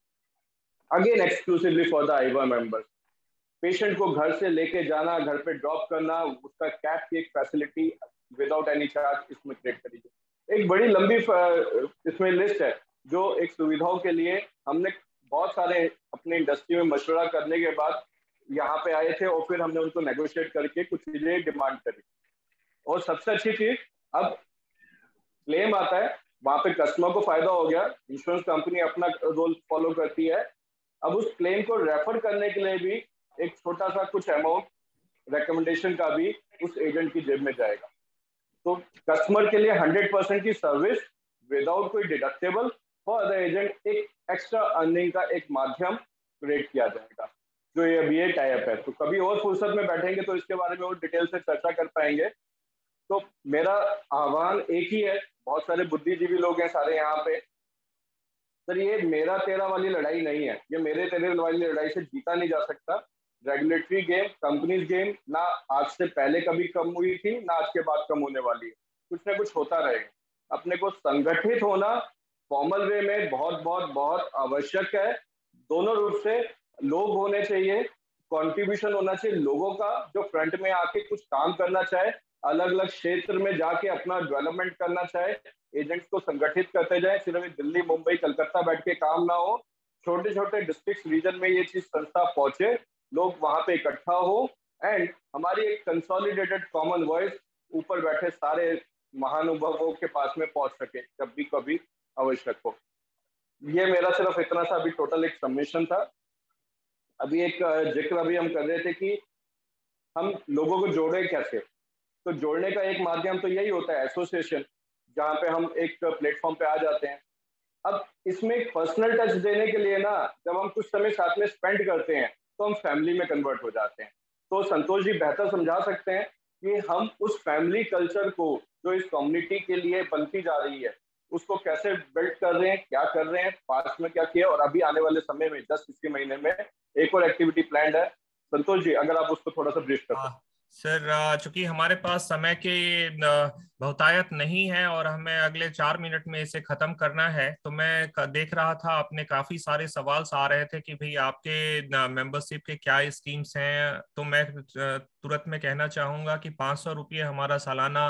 करना। अगेन एक्सक्लूसिवली फॉर द आईवा मेंबर्स। पेशेंट को घर से लेके जाना, घर पे ड्रॉप करना, उसका कैब की एक फैसिलिटी विदाउट एनी चार्ज इसमें क्रिएट करी गई। एक बड़ी लंबी इसमें लिस्ट है जो एक सुविधाओं के लिए हमने बहुत सारे अपने इंडस्ट्री में मशवरा करने के बाद यहाँ पे आए थे और फिर हमने उनको नेगोशिएट करके कुछ चीजें डिमांड करी। और सबसे अच्छी चीज, अब क्लेम आता है, वहां पे कस्टमर को फायदा हो गया, इंश्योरेंस कंपनी अपना रोल फॉलो करती है। अब उस क्लेम को रेफर करने के लिए भी एक छोटा सा कुछ अमाउंट रिकमेंडेशन का भी उस एजेंट की जेब में जाएगा। तो कस्टमर के लिए 100% की सर्विस विदाउट कोई डिडक्टेबल फॉर द एजेंट, एक एक्स्ट्रा अर्निंग का एक माध्यम क्रिएट किया जाएगा, जो ये अभी टाई अप है। तो कभी और फुर्सत में बैठेंगे तो इसके बारे में और डिटेल से चर्चा कर पाएंगे। तो मेरा आह्वान एक ही है, बहुत सारे बुद्धिजीवी लोग हैं सारे यहाँ पे, सर ये मेरा तेरा वाली लड़ाई नहीं है, ये मेरे तेरे वाली लड़ाई से जीता नहीं जा सकता। रेगुलेटरी गेम, कंपनीज गेम ना आज से पहले कभी कम हुई थी, ना आज के बाद कम होने वाली है, कुछ ना कुछ होता रहेगा। अपने को संगठित होना फॉर्मल वे में बहुत बहुत बहुत आवश्यक है। दोनों रूप से लोग होने चाहिए, कंट्रीब्यूशन होना चाहिए लोगों का, जो फ्रंट में आके कुछ काम करना चाहे, अलग अलग क्षेत्र में जाके अपना डेवलपमेंट करना चाहे, एजेंट्स को संगठित करते जाए। सिर्फ दिल्ली, मुंबई, कलकत्ता बैठ के काम ना हो, छोटे छोटे डिस्ट्रिक्ट रीजन में ये चीज संस्था पहुंचे, लोग वहां पे इकट्ठा हो एंड हमारी एक कंसोलिडेटेड कॉमन वॉइस ऊपर बैठे सारे महानुभावों के पास में पहुंच सके जब भी कभी आवश्यक हो। ये मेरा सिर्फ इतना सा अभी टोटल एक सबमिशन था। अभी एक जिक्र अभी हम कर रहे थे कि हम लोगों को जोड़े कैसे, तो जोड़ने का एक माध्यम तो यही होता है एसोसिएशन, जहाँ पे हम एक प्लेटफॉर्म पे आ जाते हैं। अब इसमें एक पर्सनल टच देने के लिए ना, जब हम कुछ समय साथ में स्पेंड करते हैं तो हम फैमिली में कन्वर्ट हो जाते हैं। तो संतोष जी बेहतर समझा सकते हैं कि हम उस फैमिली कल्चर को जो इस कम्युनिटी के लिए बनती जा रही है उसको कैसे बिल्ड कर रहे हैं, क्या कर रहे हैं, पास्ट में क्या किया और अभी आने वाले समय में जस्ट इसी महीने में एक और एक्टिविटी प्लान है। संतोष जी अगर आप उसको थोड़ा सा ब्रीफ कर सकते। सर, चूंकि हमारे पास समय की बहुतायत नहीं है और हमें अगले 4 मिनट में इसे खत्म करना है, तो मैं देख रहा था अपने काफी सारे सवाल आ रहे थे कि भाई आपके मेंबरशिप के क्या स्कीम्स हैं। तो मैं तुरंत में कहना चाहूंगा कि 500 रुपये हमारा सालाना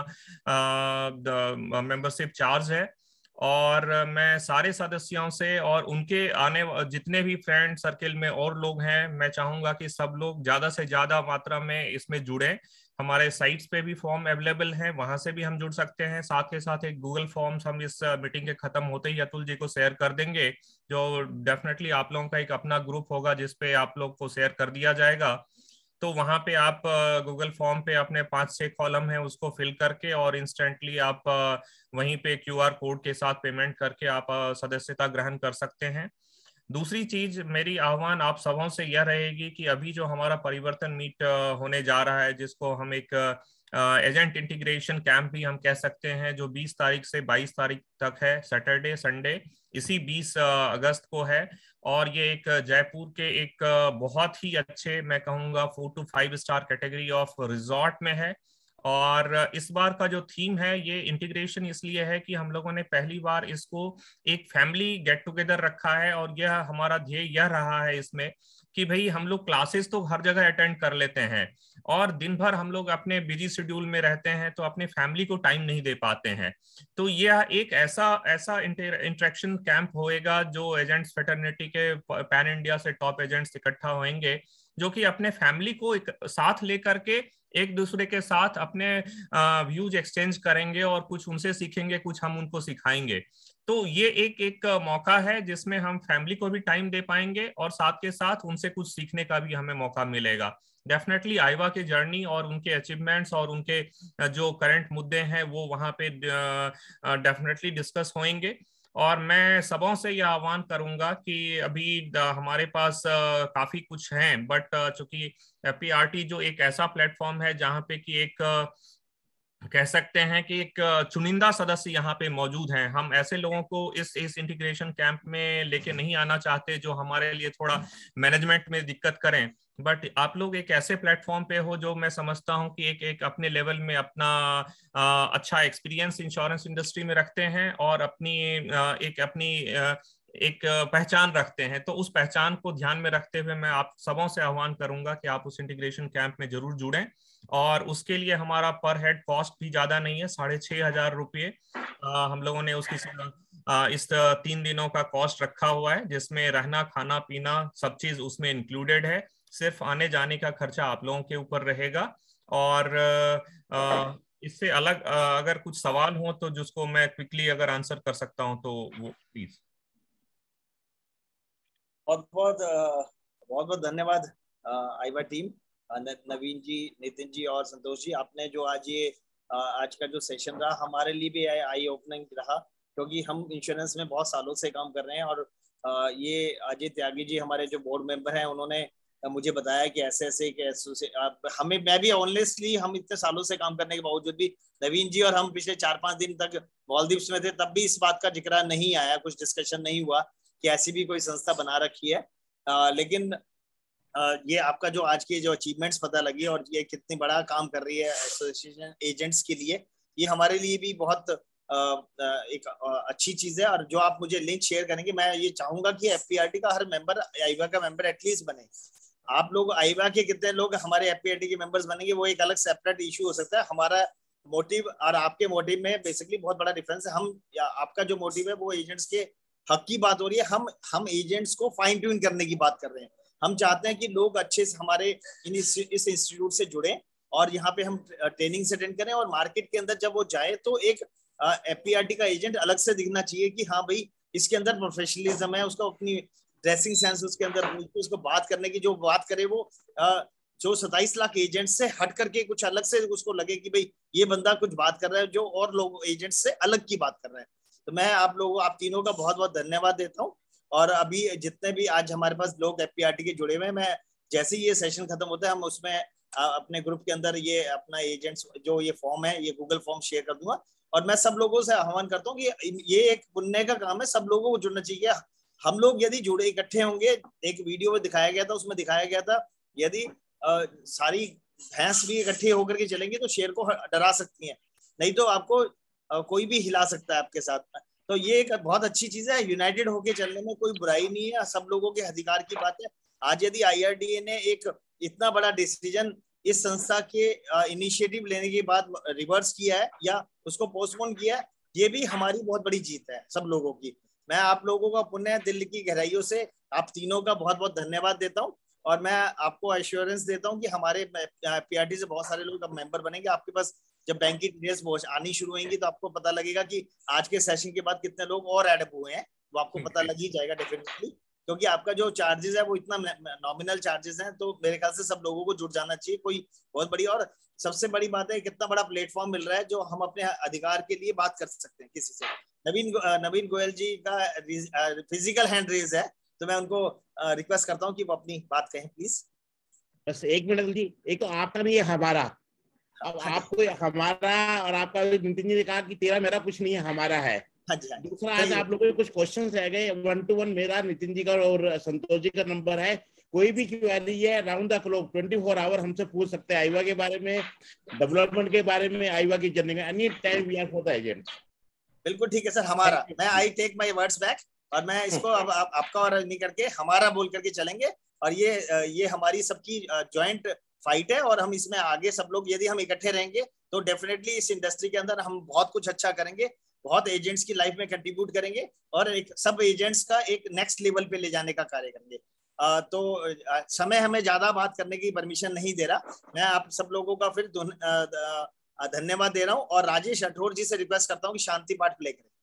मेंबरशिप चार्ज है। और मैं सारे सदस्यों से और उनके आने जितने भी फ्रेंड सर्किल में और लोग हैं, मैं चाहूंगा कि सब लोग ज्यादा से ज्यादा मात्रा में इसमें जुड़े। हमारे साइट्स पे भी फॉर्म अवेलेबल हैं, वहां से भी हम जुड़ सकते हैं। साथ के साथ एक गूगल फॉर्म्स हम इस मीटिंग के खत्म होते ही अतुल जी को शेयर कर देंगे, जो डेफिनेटली आप लोगों का एक अपना ग्रुप होगा जिसपे आप लोग को शेयर कर दिया जाएगा। तो वहां पे आप गूगल फॉर्म पे अपने 5-6 कॉलम है उसको फिल करके और इंस्टेंटली आप वहीं पे QR कोड के साथ पेमेंट करके आप सदस्यता ग्रहण कर सकते हैं। दूसरी चीज मेरी आह्वान आप सबों से यह रहेगी कि अभी जो हमारा परिवर्तन मीट होने जा रहा है, जिसको हम एक एजेंट इंटीग्रेशन कैंप भी हम कह सकते हैं, जो 20 तारीख से 22 तारीख तक है, सैटरडे संडे इसी 20 अगस्त को है। और ये एक जयपुर के एक बहुत ही अच्छे, मैं कहूँगा 4 to 5 star category of resort में है। और इस बार का जो थीम है ये इंटीग्रेशन इसलिए है कि हम लोगों ने पहली बार इसको एक फैमिली गेट टुगेदर रखा है। और यह हमारा ध्येय यह रहा है इसमें कि भाई हम लोग क्लासेस तो हर जगह अटेंड कर लेते हैं और दिन भर हम लोग अपने बिजी शेड्यूल में रहते हैं, तो अपने फैमिली को टाइम नहीं दे पाते हैं। तो यह एक ऐसा इंटरेक्शन कैंप होएगा जो एजेंट्स फ्रेटर्निटी के पैन इंडिया से टॉप एजेंट्स इकट्ठा होंगे, जो कि अपने फैमिली को एक साथ लेकर के एक दूसरे के साथ अपने व्यूज एक्सचेंज करेंगे और कुछ उनसे सीखेंगे, कुछ हम उनको सिखाएंगे। तो ये एक मौका है जिसमें हम फैमिली को भी टाइम दे पाएंगे और साथ के साथ उनसे कुछ सीखने का भी हमें मौका मिलेगा। डेफिनेटली आईवा के जर्नी और उनके अचीवमेंट्स और उनके जो करंट मुद्दे हैं वो वहाँ पे डेफिनेटली डिस्कस होंगे। और मैं सबों से यह आह्वान करूंगा कि अभी हमारे पास काफी कुछ हैं, बट चूंकि FPRT जो एक ऐसा प्लेटफॉर्म है जहाँ पे कि एक कह सकते हैं कि एक चुनिंदा सदस्य यहाँ पे मौजूद हैं। हम ऐसे लोगों को इस इंटीग्रेशन कैंप में लेके नहीं आना चाहते जो हमारे लिए थोड़ा मैनेजमेंट में दिक्कत करें, बट आप लोग एक ऐसे प्लेटफॉर्म पे हो जो मैं समझता हूँ कि एक अपने लेवल में अपना अच्छा एक्सपीरियंस इंश्योरेंस इंडस्ट्री में रखते हैं और अपनी एक पहचान रखते हैं। तो उस पहचान को ध्यान में रखते हुए मैं आप सबों से आह्वान करूंगा कि आप उस इंटीग्रेशन कैंप में जरूर जुड़ें। और उसके लिए हमारा पर हेड कॉस्ट भी ज्यादा नहीं है, 6,500 रुपये हम लोगों ने उसकी इस 3 दिनों का कॉस्ट रखा हुआ है, जिसमें रहना खाना पीना सब चीज उसमें इंक्लूडेड है। सिर्फ आने जाने का खर्चा आप लोगों के ऊपर रहेगा। और इससे अलग अगर कुछ सवाल हो तो जिसको मैं क्विकली अगर आंसर कर सकता हूं तो वो प्लीज। बहुत बहुत धन्यवाद आईवा टीम, नवीन जी, नितिन जी और संतोष जी। आपने जो आज का जो सेशन रहा हमारे लिए भी आई ओपनिंग रहा, क्योंकि हम इंश्योरेंस में बहुत सालों से काम कर रहे हैं। और ये अजय त्यागी जी हमारे जो बोर्ड मेंबर हैं, उन्होंने मुझे बताया कि ऐसे हमें, मैं भी ऑनेस्टली, हम इतने सालों से काम करने के बावजूद भी नवीन जी और हम पिछले 4-5 दिन तक मालदीव्स में थे, तब भी इस बात का जिक्र नहीं आया, कुछ डिस्कशन नहीं हुआ कि ऐसी भी कोई संस्था बना रखी है। लेकिन ये आपका जो आज के जो अचीवमेंट्स पता लगी और ये कितनी बड़ा काम कर रही है एसोसिएशन एजेंट्स के लिए, ये हमारे लिए भी बहुत एक अच्छी चीज है। और जो आप मुझे लिंक शेयर करेंगे, मैं ये चाहूंगा कि एफपीआरटी का हर मेंबर आईवा का मेंबर एटलीस्ट बने। आप लोग आईवा के कितने लोग हमारे एफपीआरटी के मेंबर्स बनेंगे वो एक अलग सेपरेट इशू हो सकता है। हमारा मोटिव और आपके मोटिव में बेसिकली बहुत बड़ा डिफरेंस है। आपका जो मोटिव है वो एजेंट्स के हक की बात हो रही है, हम एजेंट्स को फाइन ट्यून करने की बात कर रहे हैं। हम चाहते हैं कि लोग अच्छे से हमारे इस इंस्टीट्यूट से जुड़े और यहाँ पे हम ट्रेनिंग अटेंड करें, और मार्केट के अंदर जब वो जाए तो एक एफपीआरटी का एजेंट अलग से दिखना चाहिए कि हाँ भाई इसके अंदर प्रोफेशनलिज्म है, उसका अपनी ड्रेसिंग सेंस उसके अंदर, उसको बात करने की जो बात करे वो जो 27 लाख एजेंट से हट करके कुछ अलग से उसको लगे कि भाई ये बंदा कुछ बात कर रहा है जो और लोग एजेंट से अलग की बात कर रहे हैं। तो मैं आप तीनों का बहुत बहुत धन्यवाद देता हूँ। और अभी जितने भी आज हमारे पास लोग एफपीआरटी के जुड़े हुए हैं, मैं जैसे ही ये सेशन खत्म होता है हम उसमें अपने ग्रुप के अंदर ये अपना एजेंट्स जो ये फॉर्म है, ये गूगल फॉर्म शेयर कर दूंगा। और मैं सब लोगों से आह्वान करता हूँ कि ये एक पुण्य का काम है, सब लोगों को जुड़ना चाहिए। हम लोग यदि जुड़े इकट्ठे होंगे, एक वीडियो में दिखाया गया था, उसमें दिखाया गया था यदि सारी भैंस भी इकट्ठे होकर के चलेंगे तो शेर को डरा सकती है, नहीं तो आपको कोई भी हिला सकता है आपके साथ। तो ये एक बहुत अच्छी चीज है, यूनाइटेड होके चलने में कोई बुराई नहीं है, सब लोगों के अधिकार की बात है। आज यदि आईआरडीए ने एक इतना बड़ा डिसीजन इस संस्था के इनिशिएटिव लेने के बाद रिवर्स किया है या उसको पोस्टपोन किया है, ये भी हमारी बहुत बड़ी जीत है सब लोगों की। मैं आप लोगों का पुण्य दिल की गहराइयों से आप तीनों का बहुत बहुत धन्यवाद देता हूँ। और मैं आपको एश्योरेंस देता हूँ कि हमारे पीआरटी से बहुत सारे लोग अब मेंबर बनेंगे। आपके पास जब बैंक की डिटेल्स आनी शुरू होंगी तो आपको पता लगेगा कि आज के सेशन के बाद कितने लोग और एड हुए हैं, वो आपको पता लग ही जाएगा डेफिनेटली, क्योंकि आपका जो चार्जेस है वो इतना नॉमिनल चार्जेस हैं। तो मेरे ख्याल से सब लोगों को जुड़ जाना चाहिए, कोई बहुत बड़ी। और सबसे बड़ी बात है कितना बड़ा प्लेटफॉर्म मिल रहा है जो हम अपने अधिकार के लिए बात कर सकते हैं किसी से। नवीन गोयल जी का फिजिकल हैंड रेज है, तो मैं उनको रिक्वेस्ट करता हूँ कि वो अपनी बात कहें प्लीज। बस 1 मिनट जी। एक तो आपका नहीं है हमारा, अब आपको हमारा और आपका नितिन जी ने कहा कि तेरा मेरा कुछ नहीं है, हमारा है। दूसरा आज आप लोगों के कुछ क्वेश्चंस रह गए, 1-to-1 मेरा, नितिन जी का और संतोष जी का नंबर है। कोई भी क्वेरी है राउंड द क्लॉक 24 आवर हमसे पूछ सकते हैं, आईवा के बारे में, डेवलपमेंट के बारे में, आईवा की जर्नी में, any time we are for the agent. बिल्कुल ठीक है सर, हमारा, मैं I take my words back, और मैं इसको अब आपका और नहीं करके हमारा बोल करके चलेंगे। और ये हमारी सबकी जॉइंट फाइट है, और हम इसमें आगे सब लोग यदि हम इकट्ठे रहेंगे तो डेफिनेटली इस इंडस्ट्री के अंदर हम बहुत कुछ अच्छा करेंगे, बहुत एजेंट्स की लाइफ में कंट्रीब्यूट करेंगे और एक सब एजेंट्स का एक नेक्स्ट लेवल पे ले जाने का कार्य करेंगे। तो समय हमें ज्यादा बात करने की परमिशन नहीं दे रहा। मैं आप सब लोगों का फिर धन्यवाद दे रहा हूँ, और राजेश राठौर जी से रिक्वेस्ट करता हूँ कि शांति पाठ प्ले करें।